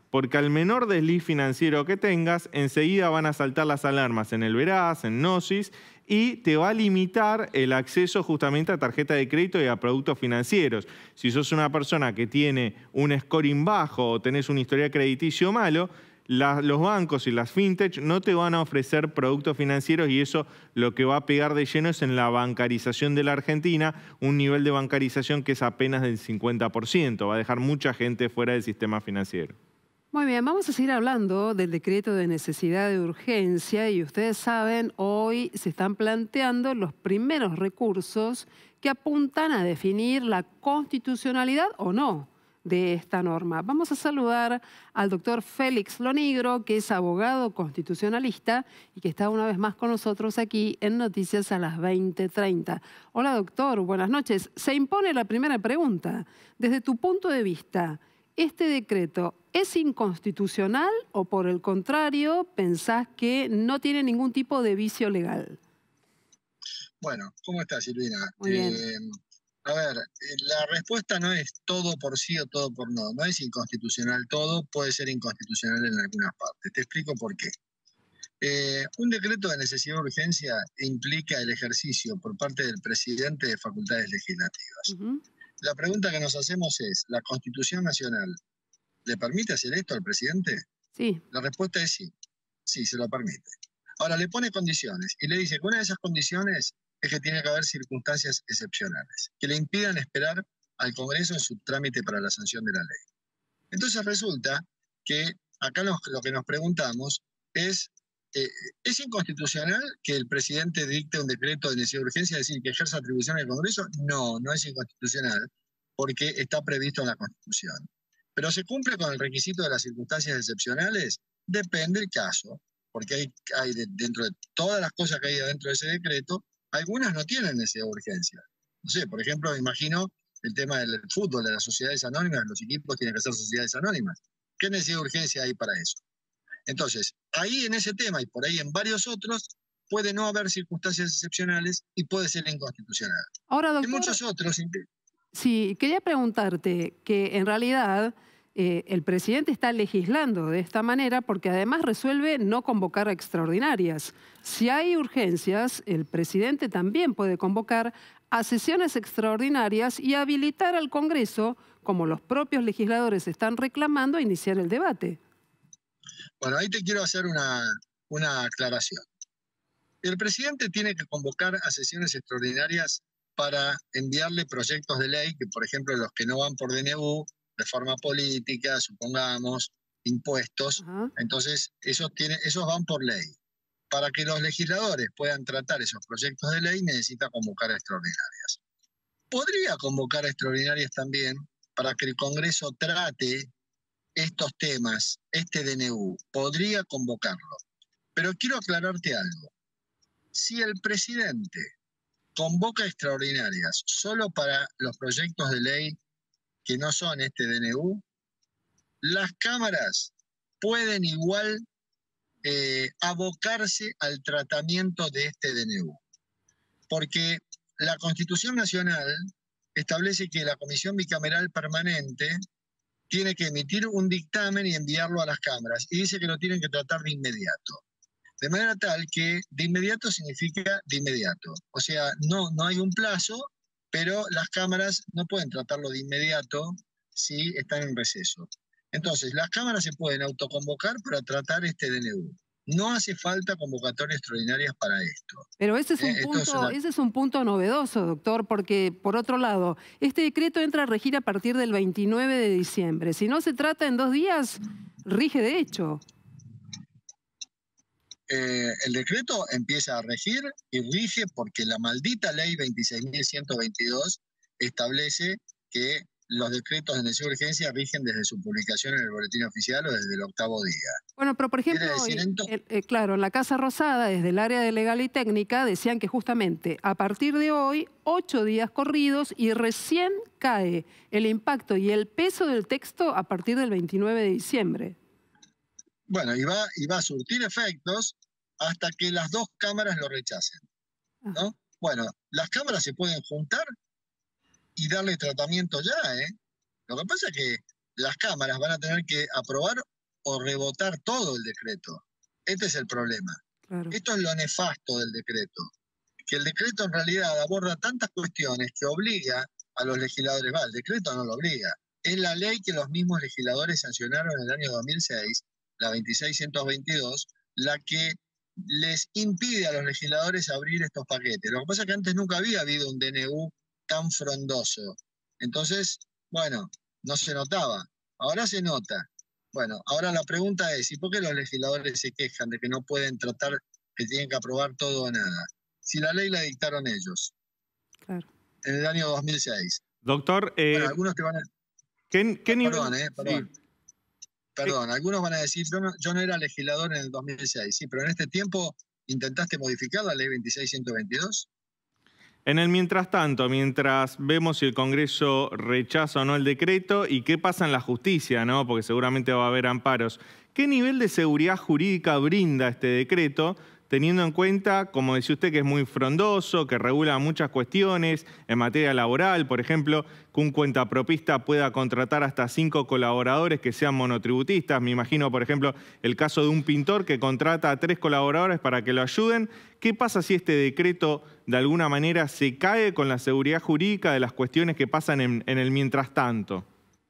porque al menor desliz financiero que tengas, enseguida van a saltar las alarmas en el Veraz, en Gnosis, y te va a limitar el acceso justamente a tarjeta de crédito y a productos financieros. Si sos una persona que tiene un scoring bajo o tenés un historial crediticio malo, la, los bancos y las fintech no te van a ofrecer productos financieros, y eso lo que va a pegar de lleno es en la bancarización de la Argentina, un nivel de bancarización que es apenas del cincuenta por ciento. Va a dejar mucha gente fuera del sistema financiero. Muy bien, vamos a seguir hablando del decreto de necesidad de urgencia, y ustedes saben, hoy se están planteando los primeros recursos que apuntan a definir la constitucionalidad o no de esta norma. Vamos a saludar al doctor Félix Lonigro, que es abogado constitucionalista y que está una vez más con nosotros aquí en Noticias a las veinte treinta. Hola doctor, buenas noches. Se impone la primera pregunta. Desde tu punto de vista, ¿este decreto es inconstitucional o por el contrario pensás que no tiene ningún tipo de vicio legal? Bueno, ¿cómo estás, Silvina? Muy bien. Eh, a ver, la respuesta no es todo por sí o todo por no. No es inconstitucional todo, puede ser inconstitucional en algunas partes. Te explico por qué. Eh, un decreto de necesidad de urgencia implica el ejercicio por parte del presidente de facultades legislativas. Uh-huh. La pregunta que nos hacemos es, ¿la Constitución Nacional le permite hacer esto al presidente? Sí. La respuesta es sí. Sí, se lo permite. Ahora, le pone condiciones y le dice que una de esas condiciones es que tiene que haber circunstancias excepcionales que le impidan esperar al Congreso en su trámite para la sanción de la ley. Entonces resulta que acá lo, lo que nos preguntamos es, eh, ¿es inconstitucional que el presidente dicte un decreto de necesidad de urgencia, es decir, que ejerza atribuciones del Congreso? No, no es inconstitucional porque está previsto en la Constitución. ¿Pero se cumple con el requisito de las circunstancias excepcionales? Depende del caso, porque hay, hay de, dentro de todas las cosas que hay dentro de ese decreto, algunas no tienen necesidad de urgencia. No sé, por ejemplo, me imagino el tema del fútbol, de las sociedades anónimas, los equipos tienen que ser sociedades anónimas. ¿Qué necesidad de urgencia hay para eso? Entonces, ahí en ese tema y por ahí en varios otros, puede no haber circunstancias excepcionales y puede ser inconstitucional. Ahora, doctor, en muchos otros... Sí, quería preguntarte que en realidad eh, el presidente está legislando de esta manera porque además resuelve no convocar a extraordinarias. Si hay urgencias, el presidente también puede convocar a sesiones extraordinarias y habilitar al Congreso, como los propios legisladores están reclamando, a iniciar el debate. Bueno, ahí te quiero hacer una, una aclaración. El presidente tiene que convocar a sesiones extraordinarias para enviarle proyectos de ley, que por ejemplo los que no van por D N U, reforma política, supongamos, impuestos, uh-huh. Entonces esos, tiene, esos van por ley. Para que los legisladores puedan tratar esos proyectos de ley necesita convocar a extraordinarias. Podría convocar a extraordinarias también para que el Congreso trate estos temas, este D N U, podría convocarlo. Pero quiero aclararte algo. Si el presidente convoca extraordinarias solo para los proyectos de ley que no son este D N U, las cámaras pueden igual eh, abocarse al tratamiento de este D N U. Porque la Constitución Nacional establece que la Comisión Bicameral Permanente tiene que emitir un dictamen y enviarlo a las cámaras, y dice que lo tienen que tratar de inmediato. De manera tal que de inmediato significa de inmediato. O sea, no, no hay un plazo, pero las cámaras no pueden tratarlo de inmediato si están en receso. Entonces, las cámaras se pueden autoconvocar para tratar este D N U. No hace falta convocatorias extraordinarias para esto. Pero ese es un, eh, punto, es una... ese es un punto novedoso, doctor, porque, por otro lado, este decreto entra a regir a partir del veintinueve de diciembre. Si no se trata en dos días, rige de hecho. Eh, el decreto empieza a regir y rige porque la maldita ley veintiséis mil ciento veintidós establece que los decretos de necesidad de urgencia rigen desde su publicación en el boletín oficial o desde el octavo día. Bueno, pero por ejemplo, decir, entonces... eh, eh, claro, en la Casa Rosada, desde el área de legal y técnica, decían que justamente a partir de hoy, ocho días corridos y recién cae el impacto y el peso del texto a partir del veintinueve de diciembre. Bueno, y va, y va a surtir efectos hasta que las dos cámaras lo rechacen, ¿no? Bueno, las cámaras se pueden juntar y darle tratamiento ya, ¿eh? Lo que pasa es que las cámaras van a tener que aprobar o rebotar todo el decreto. Este es el problema. Claro. Esto es lo nefasto del decreto, que el decreto en realidad aborda tantas cuestiones que obliga a los legisladores, va, el decreto no lo obliga, es la ley que los mismos legisladores sancionaron en el año dos mil seis, la veintiséis ciento veintidós, la que les impide a los legisladores abrir estos paquetes. Lo que pasa es que antes nunca había habido un D N U tan frondoso. Entonces, bueno, no se notaba. Ahora se nota. Bueno, ahora la pregunta es, ¿y por qué los legisladores se quejan de que no pueden tratar, que tienen que aprobar todo o nada? Si la ley la dictaron ellos. Claro. En el año dos mil seis. Doctor, eh, bueno, algunos te van a... ¿qué, qué nivel? Perdón, eh, perdón. Sí. Perdón, algunos van a decir, yo no, yo no era legislador en el dos mil seis, sí, pero en este tiempo intentaste modificar la ley veintiséis ciento veintidós. En el mientras tanto, mientras vemos si el Congreso rechaza o no el decreto y qué pasa en la justicia, ¿no? Porque seguramente va a haber amparos. ¿Qué nivel de seguridad jurídica brinda este decreto, teniendo en cuenta, como decía usted, que es muy frondoso, que regula muchas cuestiones en materia laboral, por ejemplo, que un cuentapropista pueda contratar hasta cinco colaboradores que sean monotributistas? Me imagino, por ejemplo, el caso de un pintor que contrata a tres colaboradores para que lo ayuden. ¿Qué pasa si este decreto de alguna manera se cae con la seguridad jurídica de las cuestiones que pasan en, en el mientras tanto?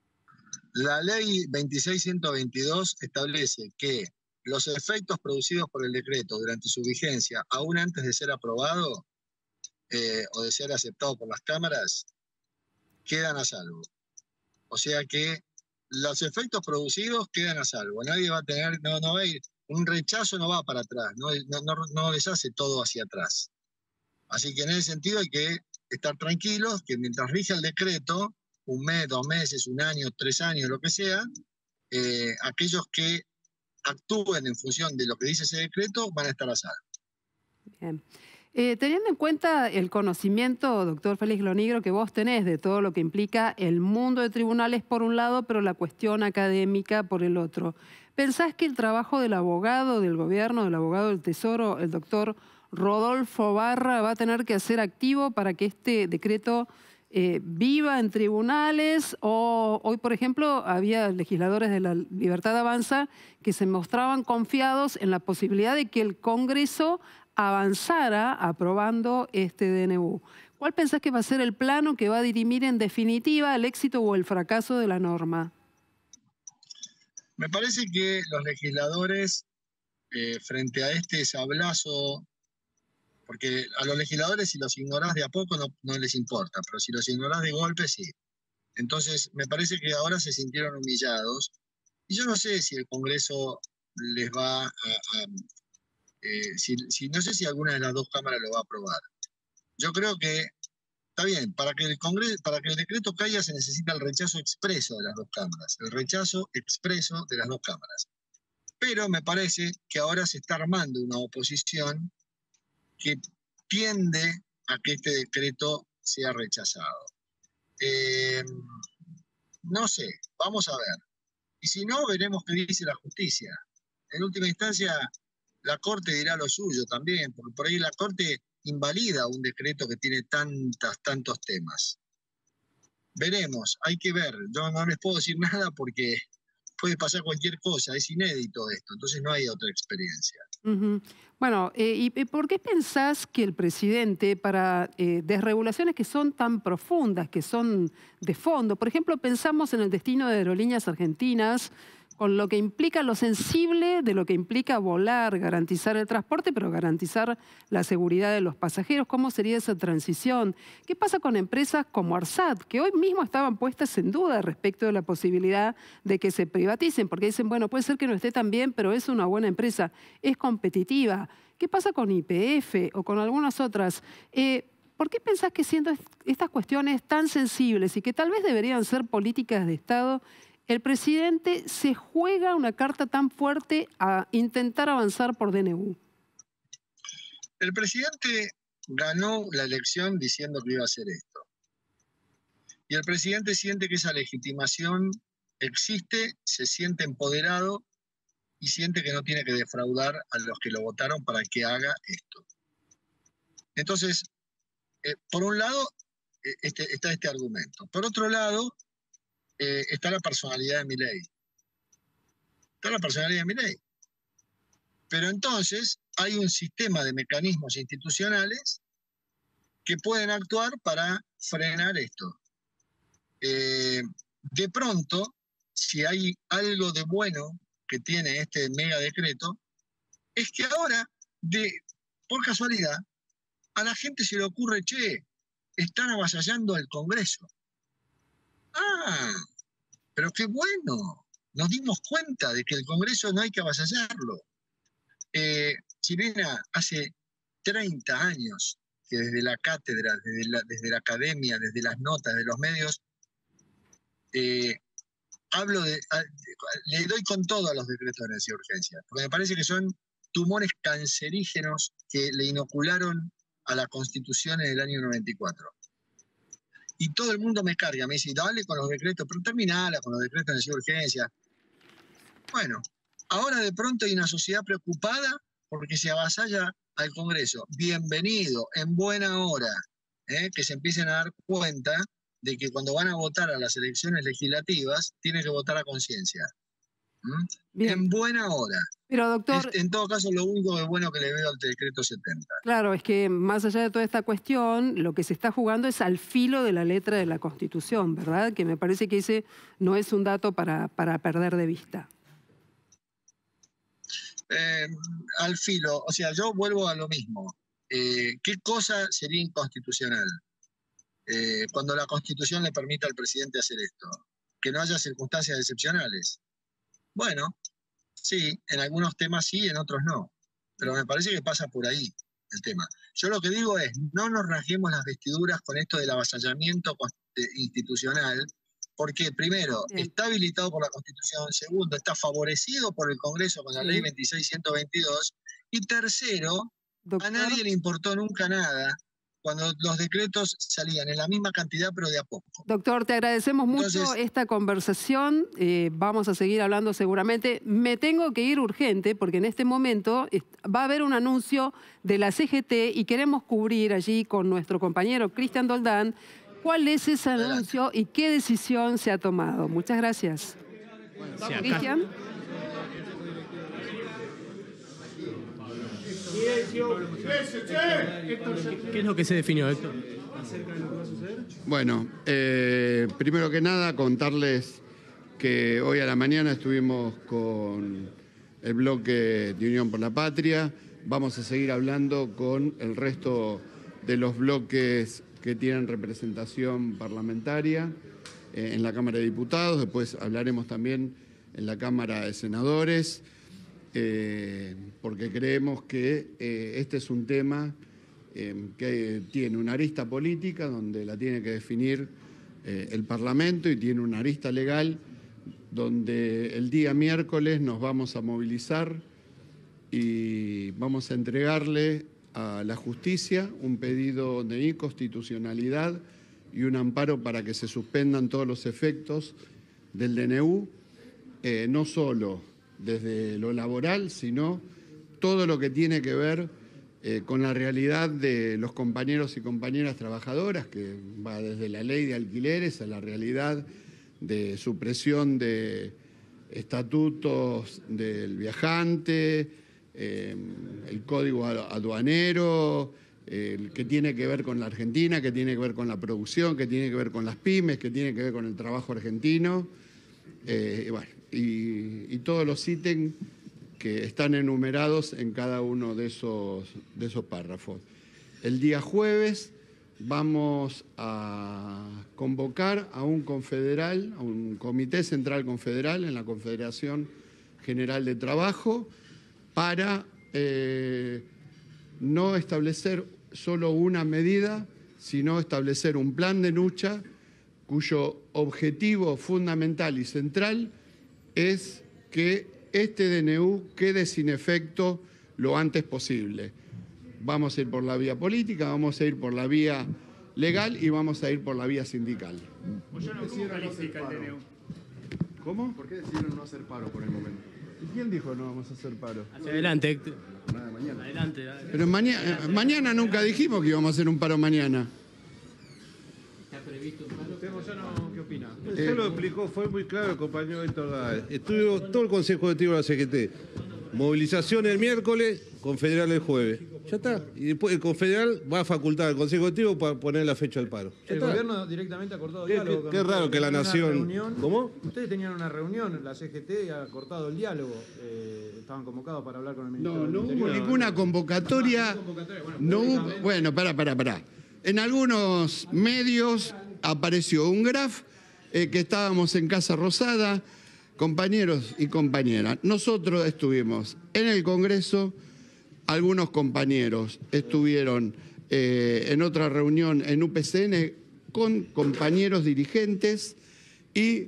La ley veintiséis ciento veintidós establece que los efectos producidos por el decreto durante su vigencia, aún antes de ser aprobado eh, o de ser aceptado por las cámaras, quedan a salvo. O sea que los efectos producidos quedan a salvo. Nadie va a tener, no, no va a ir, un rechazo no va para atrás, no, no, no, no deshace todo hacia atrás. Así que en ese sentido hay que estar tranquilos que mientras rija el decreto, un mes, dos meses, un año, tres años, lo que sea, eh, aquellos que actúen en función de lo que dice ese decreto van a estar a salvo. Bien. Eh, teniendo en cuenta el conocimiento, doctor Félix Lonigro, que vos tenés de todo lo que implica el mundo de tribunales por un lado, pero la cuestión académica por el otro, ¿pensás que el trabajo del abogado del gobierno, del abogado del Tesoro, el doctor Rodolfo Barra, va a tener que hacer activo para que este decreto Eh, viva en tribunales? O hoy, por ejemplo, había legisladores de la Libertad Avanza que se mostraban confiados en la posibilidad de que el Congreso avanzara aprobando este D N U. ¿Cuál pensás que va a ser el plano que va a dirimir en definitiva el éxito o el fracaso de la norma? Me parece que los legisladores, eh, frente a este sablazo, porque a los legisladores si los ignorás de a poco no, no les importa, pero si los ignorás de golpe sí. Entonces me parece que ahora se sintieron humillados y yo no sé si el Congreso les va a... a eh, si, si, no sé si alguna de las dos cámaras lo va a aprobar. Yo creo que está bien, para que el Congreso, para que el decreto caiga se necesita el rechazo expreso de las dos cámaras, el rechazo expreso de las dos cámaras. Pero me parece que ahora se está armando una oposición que tiende a que este decreto sea rechazado. Eh, no sé, vamos a ver. Y si no, veremos qué dice la justicia. En última instancia, la Corte dirá lo suyo también, porque por ahí la Corte invalida un decreto que tiene tantas, tantos temas. Veremos, hay que ver. Yo no les puedo decir nada porque puede pasar cualquier cosa, es inédito esto, entonces no hay otra experiencia. Uh-huh. Bueno, eh, ¿y por qué pensás que el presidente, para eh, desregulaciones que son tan profundas, que son de fondo, por ejemplo, pensamos en el destino de Aerolíneas Argentinas, con lo que implica lo sensible de lo que implica volar, garantizar el transporte, pero garantizar la seguridad de los pasajeros? ¿Cómo sería esa transición? ¿Qué pasa con empresas como ARSAT, que hoy mismo estaban puestas en duda respecto de la posibilidad de que se privaticen? Porque dicen, bueno, puede ser que no esté tan bien, pero es una buena empresa, es competitiva. ¿Qué pasa con Y P F o con algunas otras? Eh, ¿Por qué pensás que siendo estas cuestiones tan sensibles y que tal vez deberían ser políticas de Estado, el presidente se juega una carta tan fuerte a intentar avanzar por D N U? El presidente ganó la elección diciendo que iba a hacer esto. Y el presidente siente que esa legitimación existe, se siente empoderado y siente que no tiene que defraudar a los que lo votaron para que haga esto. Entonces, eh, por un lado eh, este, está este argumento. Por otro lado, Eh, está la personalidad de Milei. está la personalidad de Milei. Pero entonces hay un sistema de mecanismos institucionales que pueden actuar para frenar esto. Eh, de pronto, si hay algo de bueno que tiene este mega decreto, es que ahora, de, por casualidad, a la gente se le ocurre, che, están avasallando el Congreso. Ah, pero qué bueno, nos dimos cuenta de que el Congreso no hay que avasallarlo. Eh, Silvina, hace treinta años que desde la cátedra, desde la, desde la academia, desde las notas, de los medios, eh, hablo de, a, le doy con todo a los decretos de necesidad de urgencia, porque me parece que son tumores cancerígenos que le inocularon a la Constitución en el año noventa y cuatro. Y todo el mundo me carga, me dice, dale con los decretos, pero terminala con los decretos de necesidad de urgencia. Bueno, ahora de pronto hay una sociedad preocupada porque se avasalla al Congreso. Bienvenido, en buena hora, ¿eh? Que se empiecen a dar cuenta de que cuando van a votar a las elecciones legislativas, tienen que votar a conciencia. ¿Mm? En buena hora. Pero, doctor, es, en todo caso, lo único de bueno que le veo al decreto setenta. Claro, es que más allá de toda esta cuestión, lo que se está jugando es al filo de la letra de la Constitución, ¿verdad? Que me parece que ese no es un dato para, para perder de vista. Eh, al filo, o sea, yo vuelvo a lo mismo. Eh, ¿Qué cosa sería inconstitucional? Eh, cuando la Constitución le permita al presidente hacer esto, que no haya circunstancias excepcionales. Bueno, sí, en algunos temas sí, en otros no, pero me parece que pasa por ahí el tema. Yo lo que digo es, no nos rasguemos las vestiduras con esto del avasallamiento institucional, porque primero, Bien. está habilitado por la Constitución, segundo, está favorecido por el Congreso con la sí. ley veintiséis ciento veintidós, y tercero, Doctor. a nadie le importó nunca nada cuando los decretos salían en la misma cantidad, pero de a poco. Doctor, te agradecemos mucho Entonces, esta conversación. Eh, vamos a seguir hablando seguramente. Me tengo que ir urgente porque en este momento va a haber un anuncio de la C G T y queremos cubrir allí con nuestro compañero Cristian Doldán cuál es ese anuncio y qué decisión se ha tomado. Muchas gracias. Sí, Cristian. ¿Qué es lo que se definió, Héctor? Bueno, eh, primero que nada contarles que hoy a la mañana estuvimos con el bloque de Unión por la Patria. Vamos a seguir hablando con el resto de los bloques que tienen representación parlamentaria eh, en la Cámara de Diputados. Después hablaremos también en la Cámara de Senadores. Eh, porque creemos que eh, este es un tema eh, que tiene una arista política donde la tiene que definir eh, el Parlamento y tiene una arista legal donde el día miércoles nos vamos a movilizar y vamos a entregarle a la justicia un pedido de inconstitucionalidad y un amparo para que se suspendan todos los efectos del D N U, eh, no solo desde lo laboral, sino todo lo que tiene que ver eh, con la realidad de los compañeros y compañeras trabajadoras, que va desde la ley de alquileres a la realidad de supresión de estatutos del viajante, eh, el código aduanero, eh, el que tiene que ver con la Argentina, que tiene que ver con la producción, que tiene que ver con las pymes, que tiene que ver con el trabajo argentino, eh, bueno, y, y todos los ítems que están enumerados en cada uno de esos, de esos párrafos. El día jueves vamos a convocar a un confederal, a un comité central confederal en la Confederación General de Trabajo para eh, no establecer solo una medida, sino establecer un plan de lucha cuyo objetivo fundamental y central es que este D N U quede sin efecto lo antes posible. Vamos a ir por la vía política, vamos a ir por la vía legal y vamos a ir por la vía sindical. ¿Cómo califica el D N U? ¿Cómo? ¿Por qué decidieron no hacer paro por el momento? ¿Y quién dijo no vamos a hacer paro? Hacia adelante, Héctor. Nada, mañana. Adelante, adelante. Pero mañana, mañana nunca dijimos que íbamos a hacer un paro mañana. ¿Está previsto un paro? ¿Qué opina? Se lo explicó, fue muy claro el compañero Héctor Daer. Estuvo todo el Consejo Directivo de la C G T. Movilización el miércoles, Confederal el jueves. Ya está. Y después el Confederal va a facultar al Consejo Directivo para poner la fecha del paro. Ya el está. gobierno directamente ha cortado Qué, diálogo. qué, qué raro que la nación... Reunión, ¿Cómo? Ustedes tenían una reunión, la C G T ha cortado el diálogo. Eh, estaban convocados para hablar con el Ministerio No, del no hubo Interior. ninguna convocatoria. No hubo, bueno, pará, pará, pará. En algunos medios apareció un graf eh, que estábamos en Casa Rosada, compañeros y compañeras. Nosotros estuvimos en el Congreso, algunos compañeros estuvieron eh, en otra reunión en U P C N con compañeros dirigentes y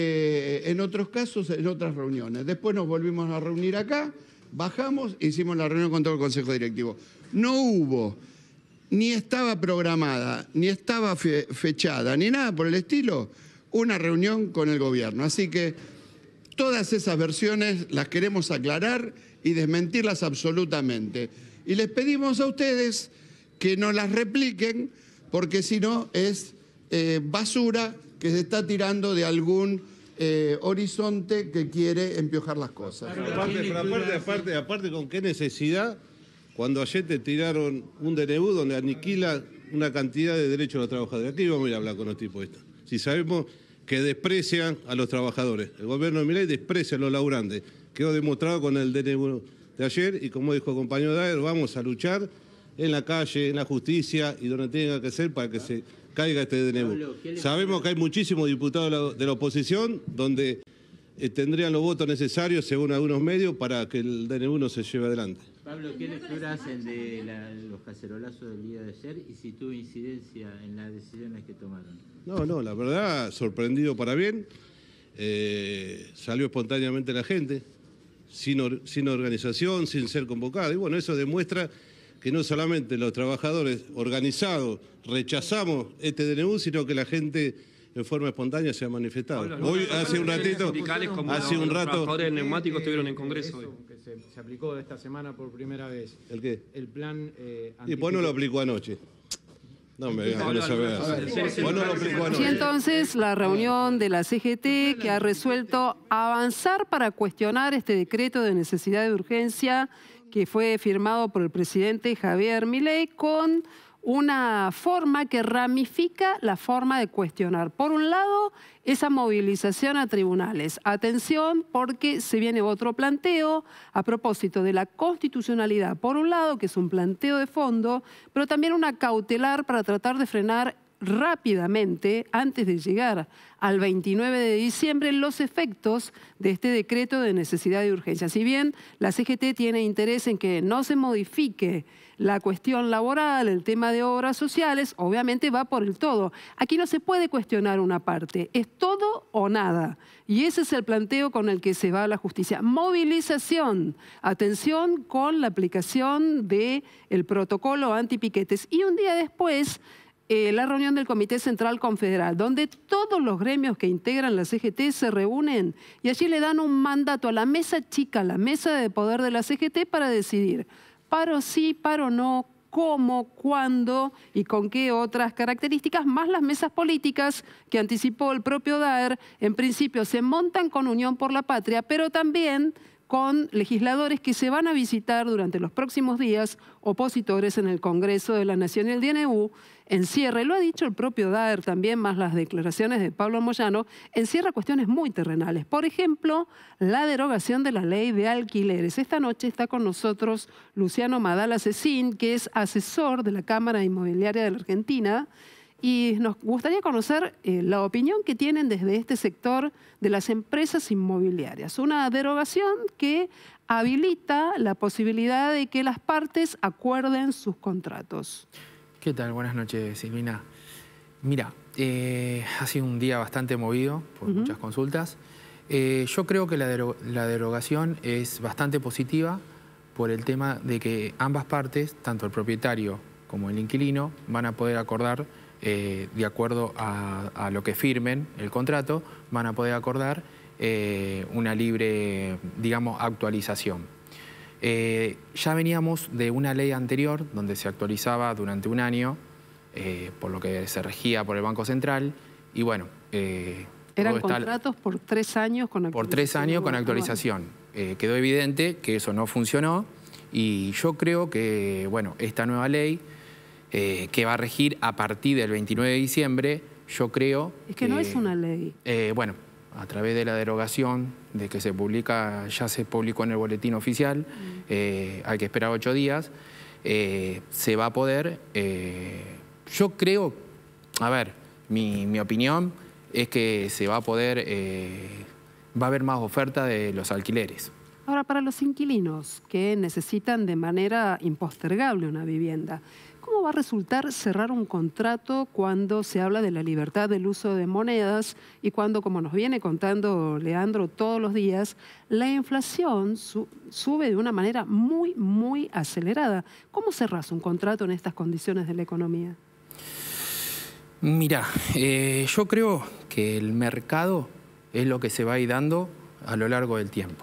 eh, en otros casos en otras reuniones. Después nos volvimos a reunir acá, bajamos e hicimos la reunión con todo el Consejo Directivo. No hubo, ni estaba programada, ni estaba fe fechada, ni nada por el estilo, una reunión con el gobierno. Así que todas esas versiones las queremos aclarar y desmentirlas absolutamente. Y les pedimos a ustedes que no las repliquen, porque si no es eh, basura que se está tirando de algún eh, horizonte que quiere empiojar las cosas. Pero aparte, pero aparte, aparte, aparte, ¿con qué necesidad? Cuando ayer te tiraron un D N U donde aniquila una cantidad de derechos a los trabajadores. Aquí vamos a ir a hablar con los tipos estos. Si sabemos que desprecian a los trabajadores. El gobierno de Milei desprecia a los laburantes. Quedó demostrado con el D N U de ayer y como dijo el compañero Daer, vamos a luchar en la calle, en la justicia y donde tenga que ser para que se caiga este D N U. Sabemos que hay muchísimos diputados de la oposición donde eh, tendrían los votos necesarios, según algunos medios, para que el D N U no se lleve adelante. Pablo, ¿qué lectura hacen de la, los cacerolazos del día de ayer y si tuvo incidencia en las decisiones que tomaron? No, no, la verdad, sorprendido para bien. Eh, salió espontáneamente la gente, sin, or, sin organización, sin ser convocada. Y bueno, eso demuestra que no solamente los trabajadores organizados rechazamos este D N U, sino que la gente en forma espontánea se ha manifestado. Hoy, hace un ratito, hace un rato... Los trabajadores neumáticos estuvieron en Congreso hoy. Que se, se aplicó esta semana por primera vez. ¿El qué? El plan... Eh, y pues no lo aplicó anoche. No me digas que no sabe. Vos no lo aplicó anoche. Y entonces la reunión de la C G T que ha resuelto avanzar para cuestionar este decreto de necesidad de urgencia que fue firmado por el presidente Javier Milei con una forma que ramifica la forma de cuestionar. Por un lado, esa movilización a tribunales. Atención, porque se viene otro planteo a propósito de la constitucionalidad. Por un lado, que es un planteo de fondo, pero también una cautelar para tratar de frenar rápidamente, antes de llegar al veintinueve de diciembre, los efectos de este decreto de necesidad de urgencia. Si bien la C G T tiene interés en que no se modifique la cuestión laboral, el tema de obras sociales, obviamente va por el todo. Aquí no se puede cuestionar una parte, es todo o nada. Y ese es el planteo con el que se va a la justicia. Movilización, atención con la aplicación del protocolo antipiquetes. Y un día después, Eh, la reunión del Comité Central Confederal, donde todos los gremios que integran la C G T se reúnen y allí le dan un mandato a la mesa chica, la mesa de poder de la C G T para decidir paro sí, paro no, cómo, cuándo y con qué otras características, más las mesas políticas que anticipó el propio Daer, en principio se montan con Unión por la Patria, pero también con legisladores que se van a visitar durante los próximos días, opositores en el Congreso de la Nación y el D N U, encierra, y lo ha dicho el propio Daer también, más las declaraciones de Pablo Moyano, encierra cuestiones muy terrenales. Por ejemplo, la derogación de la ley de alquileres. Esta noche está con nosotros Luciano Madala Cecín, que es asesor de la Cámara Inmobiliaria de la Argentina, y nos gustaría conocer eh, la opinión que tienen desde este sector de las empresas inmobiliarias. Una derogación que habilita la posibilidad de que las partes acuerden sus contratos. ¿Qué tal? Buenas noches, Silvina. Mira, eh, ha sido un día bastante movido por uh-huh. muchas consultas. Eh, yo creo que la, dero la derogación es bastante positiva por el tema de que ambas partes, tanto el propietario como el inquilino, van a poder acordar Eh, de acuerdo a, a lo que firmen el contrato, van a poder acordar eh, una libre, digamos, actualización. Eh, ya veníamos de una ley anterior donde se actualizaba durante un año, eh, por lo que se regía por el Banco Central, y bueno... Eh, Eran Todo está- contratos por tres años con actualización. por tres años con actualización. Eh, quedó evidente que eso no funcionó y yo creo que, bueno, esta nueva ley eh, que va a regir a partir del veintinueve de diciembre, yo creo Es que, no es una ley. eh, bueno, a través de la derogación, de que se publica, ya se publicó en el boletín oficial, mm. eh, hay que esperar ocho días, eh, se va a poder, eh, yo creo, a ver, mi, mi opinión es que se va a poder, eh, va a haber más oferta de los alquileres. Ahora, para los inquilinos que necesitan de manera impostergable una vivienda, ¿cómo va a resultar cerrar un contrato cuando se habla de la libertad del uso de monedas y cuando, como nos viene contando Leandro todos los días, la inflación su- sube de una manera muy, muy acelerada? ¿Cómo cerrás un contrato en estas condiciones de la economía? Mira, eh, yo creo que el mercado es lo que se va a ir dando a lo largo del tiempo.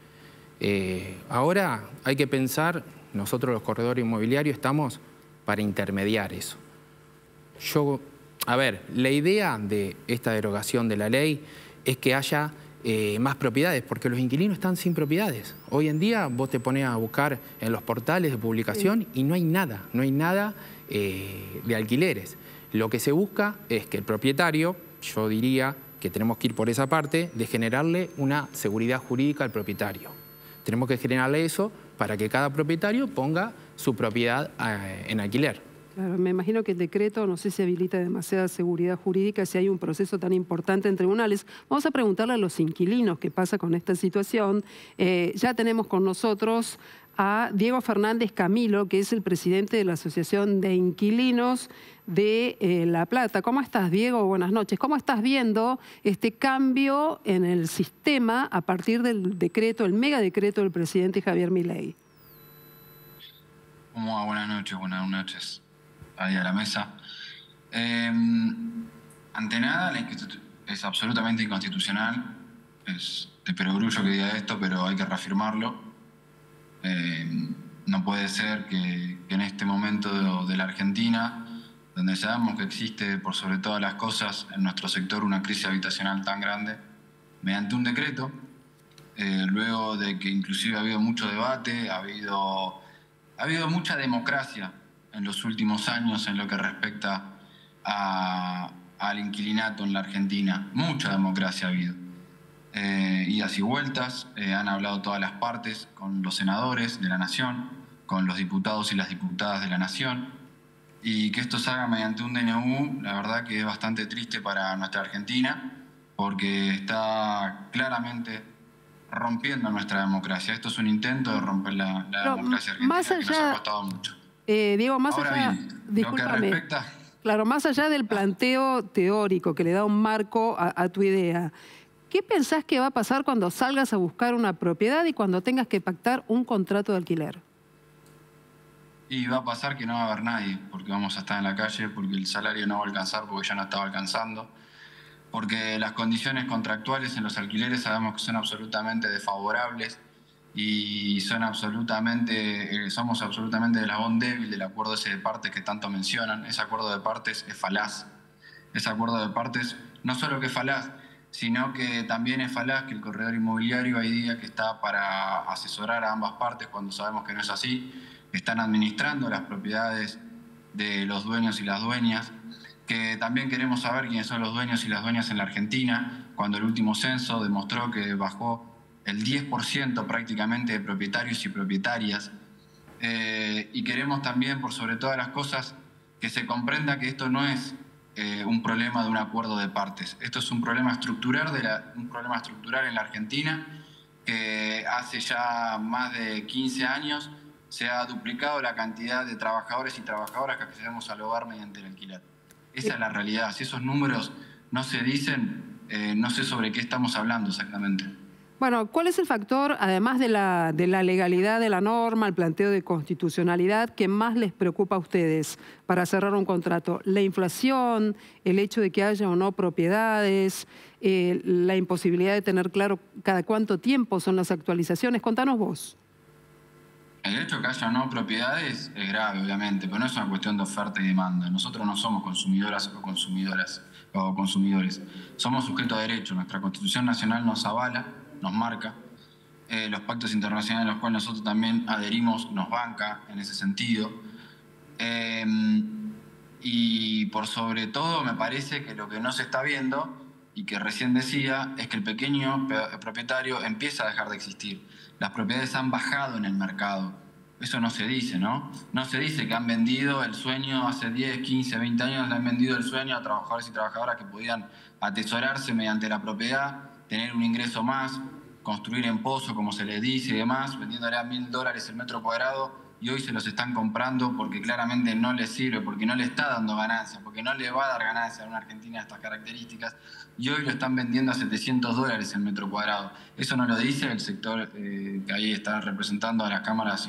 Eh, ahora hay que pensar, nosotros los corredores inmobiliarios estamos para intermediar eso. Yo, a ver, la idea de esta derogación de la ley es que haya eh, más propiedades, porque los inquilinos están sin propiedades. Hoy en día vos te pones a buscar en los portales de publicación sí. y no hay nada, no hay nada eh, de alquileres. Lo que se busca es que el propietario, yo diría que tenemos que ir por esa parte, de generarle una seguridad jurídica al propietario. Tenemos que generarle eso para que cada propietario ponga su propiedad eh, en alquiler. Claro, me imagino que el decreto no sé si habilita demasiada seguridad jurídica si hay un proceso tan importante en tribunales. Vamos a preguntarle a los inquilinos qué pasa con esta situación. Eh, ya tenemos con nosotros a Diego Fernández Camilo, que es el presidente de la Asociación de Inquilinos de eh, La Plata. ¿Cómo estás, Diego? Buenas noches. ¿Cómo estás viendo este cambio en el sistema a partir del decreto, el mega decreto del presidente Javier Milei? ¿Cómo va? Buenas noches, buenas noches. Ahí a la mesa. Eh, ante nada, la es absolutamente inconstitucional. Es de perogrullo que diga esto, pero hay que reafirmarlo. Eh, no puede ser que, que en este momento de, de la Argentina, donde sabemos que existe por sobre todas las cosas en nuestro sector una crisis habitacional tan grande, mediante un decreto, eh, luego de que inclusive ha habido mucho debate, ha habido, ha habido mucha democracia en los últimos años en lo que respecta a, al inquilinato en la Argentina, mucha democracia ha habido. Eh, idas y vueltas, eh, han hablado todas las partes con los senadores de la Nación, con los diputados y las diputadas de la Nación, y que esto se haga mediante un D N U, la verdad que es bastante triste para nuestra Argentina, porque está claramente rompiendo nuestra democracia. Esto es un intento de romper la, la Pero democracia argentina, más allá, que nos ha costado mucho. Eh, Diego, más Ahora allá, bien, discúlpame, lo que respecta... Claro, más allá del planteo teórico que le da un marco a, a tu idea, ¿qué pensás que va a pasar cuando salgas a buscar una propiedad y cuando tengas que pactar un contrato de alquiler? Y va a pasar que no va a haber nadie, porque vamos a estar en la calle, porque el salario no va a alcanzar, porque ya no estaba alcanzando, porque las condiciones contractuales en los alquileres sabemos que son absolutamente desfavorables y son absolutamente, eh, somos absolutamente el eslabón débil del acuerdo ese de partes que tanto mencionan. Ese acuerdo de partes es falaz. Ese acuerdo de partes no solo que es falaz, sino que también es falaz que el corredor inmobiliario hay día que está para asesorar a ambas partes cuando sabemos que no es así. Están administrando las propiedades de los dueños y las dueñas, que también queremos saber quiénes son los dueños y las dueñas en la Argentina, cuando el último censo demostró que bajó el diez por ciento prácticamente de propietarios y propietarias. Eh, y queremos también, por sobre todas las cosas, que se comprenda que esto no es eh, un problema de un acuerdo de partes. Esto es un problema estructural, de la, un problema estructural en la Argentina, que hace ya más de quince años se ha duplicado la cantidad de trabajadores y trabajadoras que accedemos al hogar mediante el alquiler. Esa es la realidad. Si esos números no se dicen, eh, no sé sobre qué estamos hablando exactamente. Bueno, ¿cuál es el factor, además de la, de la legalidad de la norma, el planteo de constitucionalidad, que más les preocupa a ustedes para cerrar un contrato? ¿La inflación, el hecho de que haya o no propiedades, eh, la imposibilidad de tener claro cada cuánto tiempo son las actualizaciones? Contanos vos. El hecho de que haya o no propiedades es grave, obviamente, pero no es una cuestión de oferta y demanda. Nosotros no somos consumidoras o consumidoras, o consumidores. Somos sujetos de derecho, nuestra Constitución Nacional nos avala, nos marca, eh, los pactos internacionales a los cuales nosotros también adherimos nos banca en ese sentido. Eh, y por sobre todo me parece que lo que no se está viendo y que recién decía es que el pequeño propietario empieza a dejar de existir. Las propiedades han bajado en el mercado. Eso no se dice, ¿no? No se dice que han vendido el sueño hace diez, quince, veinte años, le han vendido el sueño a trabajadores y trabajadoras que podían atesorarse mediante la propiedad, tener un ingreso más, construir en pozo, como se les dice y demás, vendiéndole a mil dólares el metro cuadrado, y hoy se los están comprando porque claramente no les sirve, porque no le está dando ganancias, porque no le va a dar ganancias a una Argentina de estas características, y hoy lo están vendiendo a setecientos dólares el metro cuadrado. Eso no lo dice el sector eh, que ahí está representando a las cámaras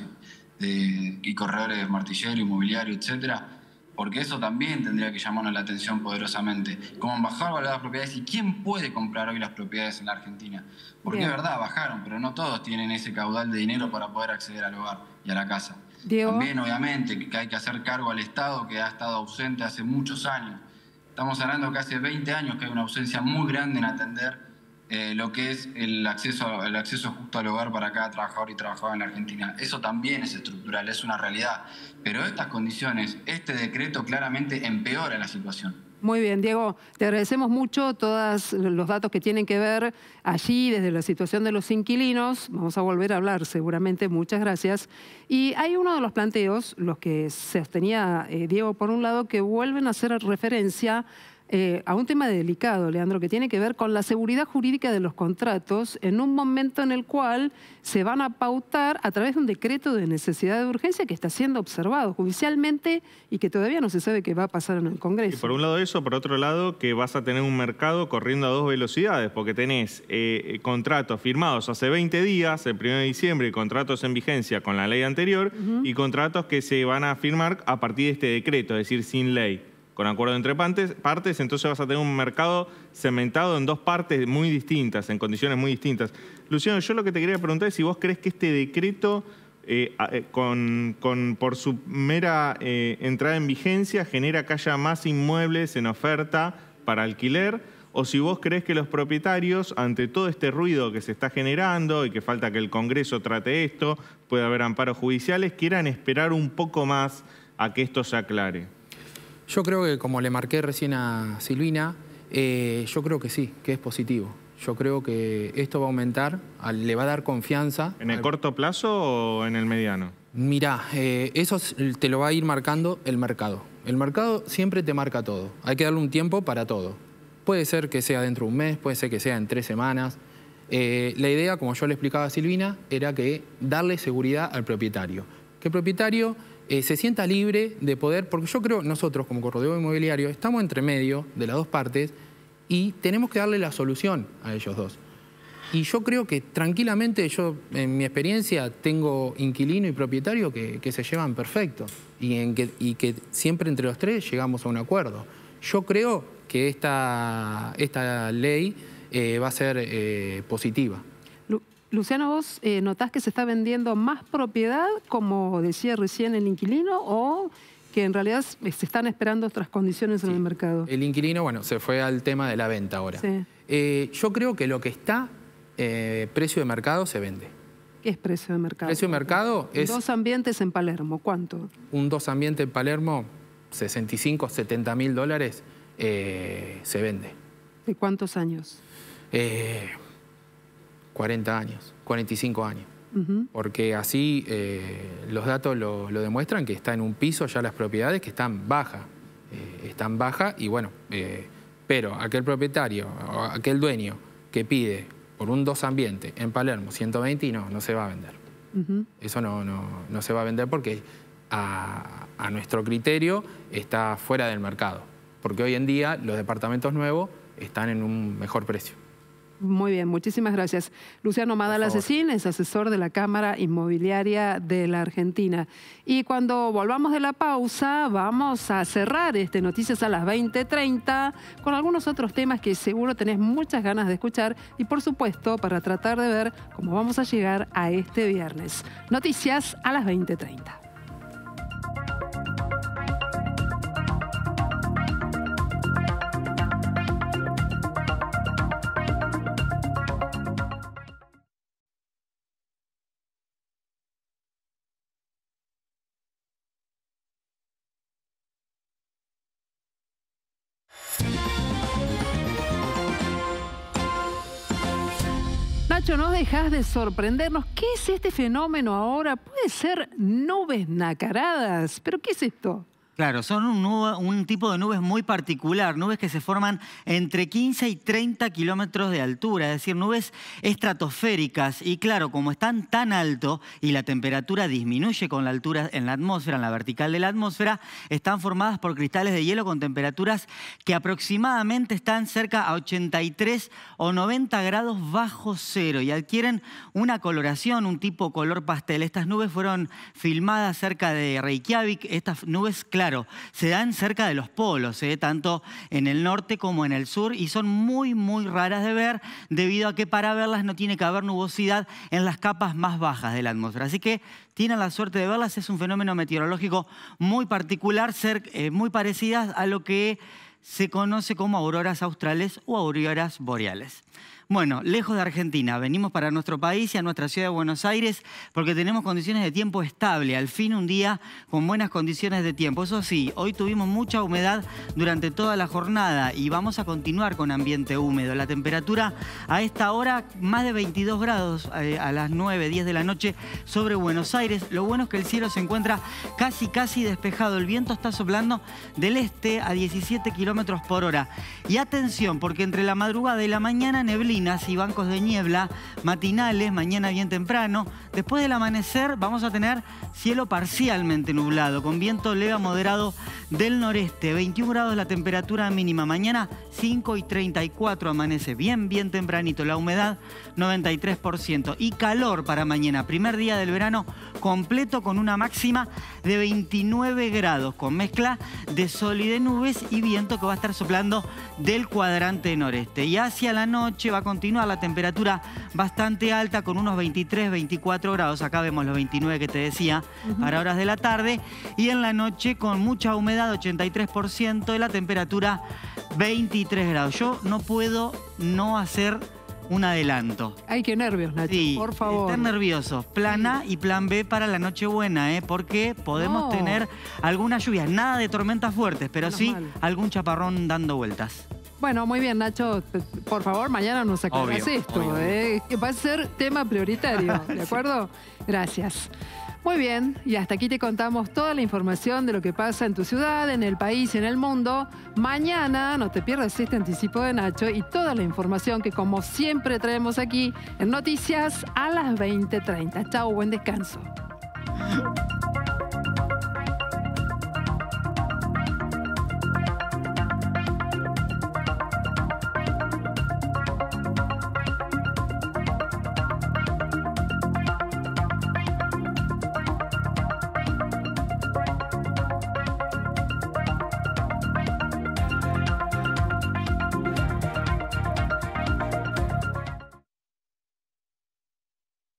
de, y corredores de martillero, inmobiliario, etcétera, porque eso también tendría que llamarnos la atención poderosamente. ¿Cómo han bajado el valor de las propiedades? ¿Y quién puede comprar hoy las propiedades en la Argentina? Porque Bien. Es verdad, bajaron, pero no todos tienen ese caudal de dinero para poder acceder al hogar y a la casa. Diego. También, obviamente, que hay que hacer cargo al Estado, que ha estado ausente hace muchos años. Estamos hablando que hace veinte años que hay una ausencia muy grande en atender eh, lo que es el acceso, el acceso justo al hogar para cada trabajador y trabajadora en la Argentina. Eso también es estructural, es una realidad. Pero estas condiciones, este decreto claramente empeora la situación. Muy bien, Diego, te agradecemos mucho todos los datos que tienen que ver allí desde la situación de los inquilinos. Vamos a volver a hablar seguramente, muchas gracias. Y hay uno de los planteos, los que sostenía eh, Diego por un lado, que vuelven a hacer referencia Eh, a un tema delicado, Leandro, que tiene que ver con la seguridad jurídica de los contratos en un momento en el cual se van a pautar a través de un decreto de necesidad de urgencia que está siendo observado judicialmente y que todavía no se sabe qué va a pasar en el Congreso. Y por un lado eso, por otro lado que vas a tener un mercado corriendo a dos velocidades, porque tenés eh, contratos firmados hace veinte días, el primero de diciembre, y contratos en vigencia con la ley anterior, uh-huh. y contratos que se van a firmar a partir de este decreto, es decir, sin ley, con acuerdo entre partes, entonces vas a tener un mercado cementado en dos partes muy distintas, en condiciones muy distintas. Luciano, yo lo que te quería preguntar es si vos crees que este decreto, eh, con, con, por su mera eh, entrada en vigencia, genera que haya más inmuebles en oferta para alquiler, o si vos crees que los propietarios, ante todo este ruido que se está generando y que falta que el Congreso trate esto, puede haber amparos judiciales, quieran esperar un poco más a que esto se aclare. Yo creo que, como le marqué recién a Silvina, eh, yo creo que sí, que es positivo. Yo creo que esto va a aumentar, le va a dar confianza. ¿En el al... corto plazo o en el mediano? Mirá, eh, eso te lo va a ir marcando el mercado. El mercado siempre te marca todo. Hay que darle un tiempo para todo. Puede ser que sea dentro de un mes, puede ser que sea en tres semanas. Eh, la idea, como yo le explicaba a Silvina, era que darle seguridad al propietario. Que el propietario Eh, se sienta libre de poder, porque yo creo nosotros como corredor inmobiliario estamos entre medio de las dos partes y tenemos que darle la solución a ellos dos. Y yo creo que tranquilamente, yo en mi experiencia tengo inquilino y propietario que, que se llevan perfecto y, en que, y que siempre entre los tres llegamos a un acuerdo. Yo creo que esta, esta ley eh, va a ser eh, positiva. Luciano, ¿vos eh, notás que se está vendiendo más propiedad, como decía recién el inquilino, o que en realidad se están esperando otras condiciones en sí. el mercado? El inquilino, bueno, se fue al tema de la venta ahora. Sí. Eh, yo creo que lo que está, eh, precio de mercado, se vende. ¿Qué es precio de mercado? Precio de mercado es... Dos ambientes en Palermo, ¿cuánto? Un dos ambientes en Palermo, sesenta y cinco, setenta mil dólares, eh, se vende. ¿De cuántos años? Eh... cuarenta años, cuarenta y cinco años. Uh-huh. Porque así eh, los datos lo, lo demuestran, que está en un piso ya las propiedades que están bajas. Eh, están bajas y bueno, eh, pero aquel propietario o aquel dueño que pide por un dos ambiente en Palermo ciento veinte y no, no se va a vender. Uh-huh. Eso no, no, no se va a vender porque a, a nuestro criterio está fuera del mercado. Porque hoy en día los departamentos nuevos están en un mejor precio. Muy bien, muchísimas gracias. Luciano Madala Cecín es asesor de la Cámara Inmobiliaria de la Argentina. Y cuando volvamos de la pausa, vamos a cerrar este Noticias a las veinte treinta con algunos otros temas que seguro tenés muchas ganas de escuchar y, por supuesto, para tratar de ver cómo vamos a llegar a este viernes. Noticias a las veinte treinta. Nacho, no dejas de sorprendernos. ¿Qué es este fenómeno ahora? Puede ser nubes nacaradas. ¿Pero qué es esto? Claro, son un, nube, un tipo de nubes muy particular, nubes que se forman entre quince y treinta kilómetros de altura, es decir, nubes estratosféricas. Y claro, como están tan alto y la temperatura disminuye con la altura en la atmósfera, en la vertical de la atmósfera, están formadas por cristales de hielo con temperaturas que aproximadamente están cerca a ochenta y tres o noventa grados bajo cero y adquieren una coloración, un tipo color pastel. Estas nubes fueron filmadas cerca de Reykjavik, estas nubes, claro, Claro, se dan cerca de los polos, ¿eh? tanto en el norte como en el sur, y son muy, muy raras de ver, debido a que para verlas no tiene que haber nubosidad en las capas más bajas de la atmósfera. Así que tienen la suerte de verlas, es un fenómeno meteorológico muy particular, ser, eh, muy parecidas a lo que se conoce como auroras australes o auroras boreales. Bueno, lejos de Argentina, venimos para nuestro país y a nuestra ciudad de Buenos Aires porque tenemos condiciones de tiempo estable. Al fin un día con buenas condiciones de tiempo. Eso sí, hoy tuvimos mucha humedad durante toda la jornada y vamos a continuar con ambiente húmedo. La temperatura a esta hora más de veintidós grados eh, a las nueve, diez de la noche sobre Buenos Aires. Lo bueno es que el cielo se encuentra casi, casi despejado. El viento está soplando del este a diecisiete kilómetros por hora. Y atención, porque entre la madrugada y la mañana neblina y bancos de niebla matinales, mañana bien temprano. Después del amanecer vamos a tener cielo parcialmente nublado, con viento leve a moderado del noreste. veintiún grados la temperatura mínima. Mañana cinco y treinta y cuatro amanece bien, bien tempranito. La humedad noventa y tres por ciento. Y calor para mañana, primer día del verano completo con una máxima de veintinueve grados, con mezcla de sol y de nubes y viento que va a estar soplando del cuadrante noreste. Y hacia la noche va a continuar la temperatura bastante alta con unos veintitrés, veinticuatro grados. Acá vemos los veintinueve que te decía uh-huh. para horas de la tarde. Y en la noche con mucha humedad, ochenta y tres por ciento de la temperatura, veintitrés grados. Yo no puedo no hacer un adelanto. Ay, qué nervios, Nacho, sí, por favor. Están nerviosos. Plan A y plan B para la Nochebuena, ¿eh? Porque podemos no. tener algunas lluvias. Nada de tormentas fuertes, pero Menos sí mal. algún chaparrón dando vueltas. Bueno, muy bien, Nacho. Por favor, mañana nos aclaras Obvio, esto. obvio. ¿eh? Que va a ser tema prioritario, ¿de acuerdo? Gracias. Muy bien, y hasta aquí te contamos toda la información de lo que pasa en tu ciudad, en el país y en el mundo. Mañana no te pierdas este anticipo de Nacho y toda la información que como siempre traemos aquí en Noticias a las veinte treinta. Chau, buen descanso.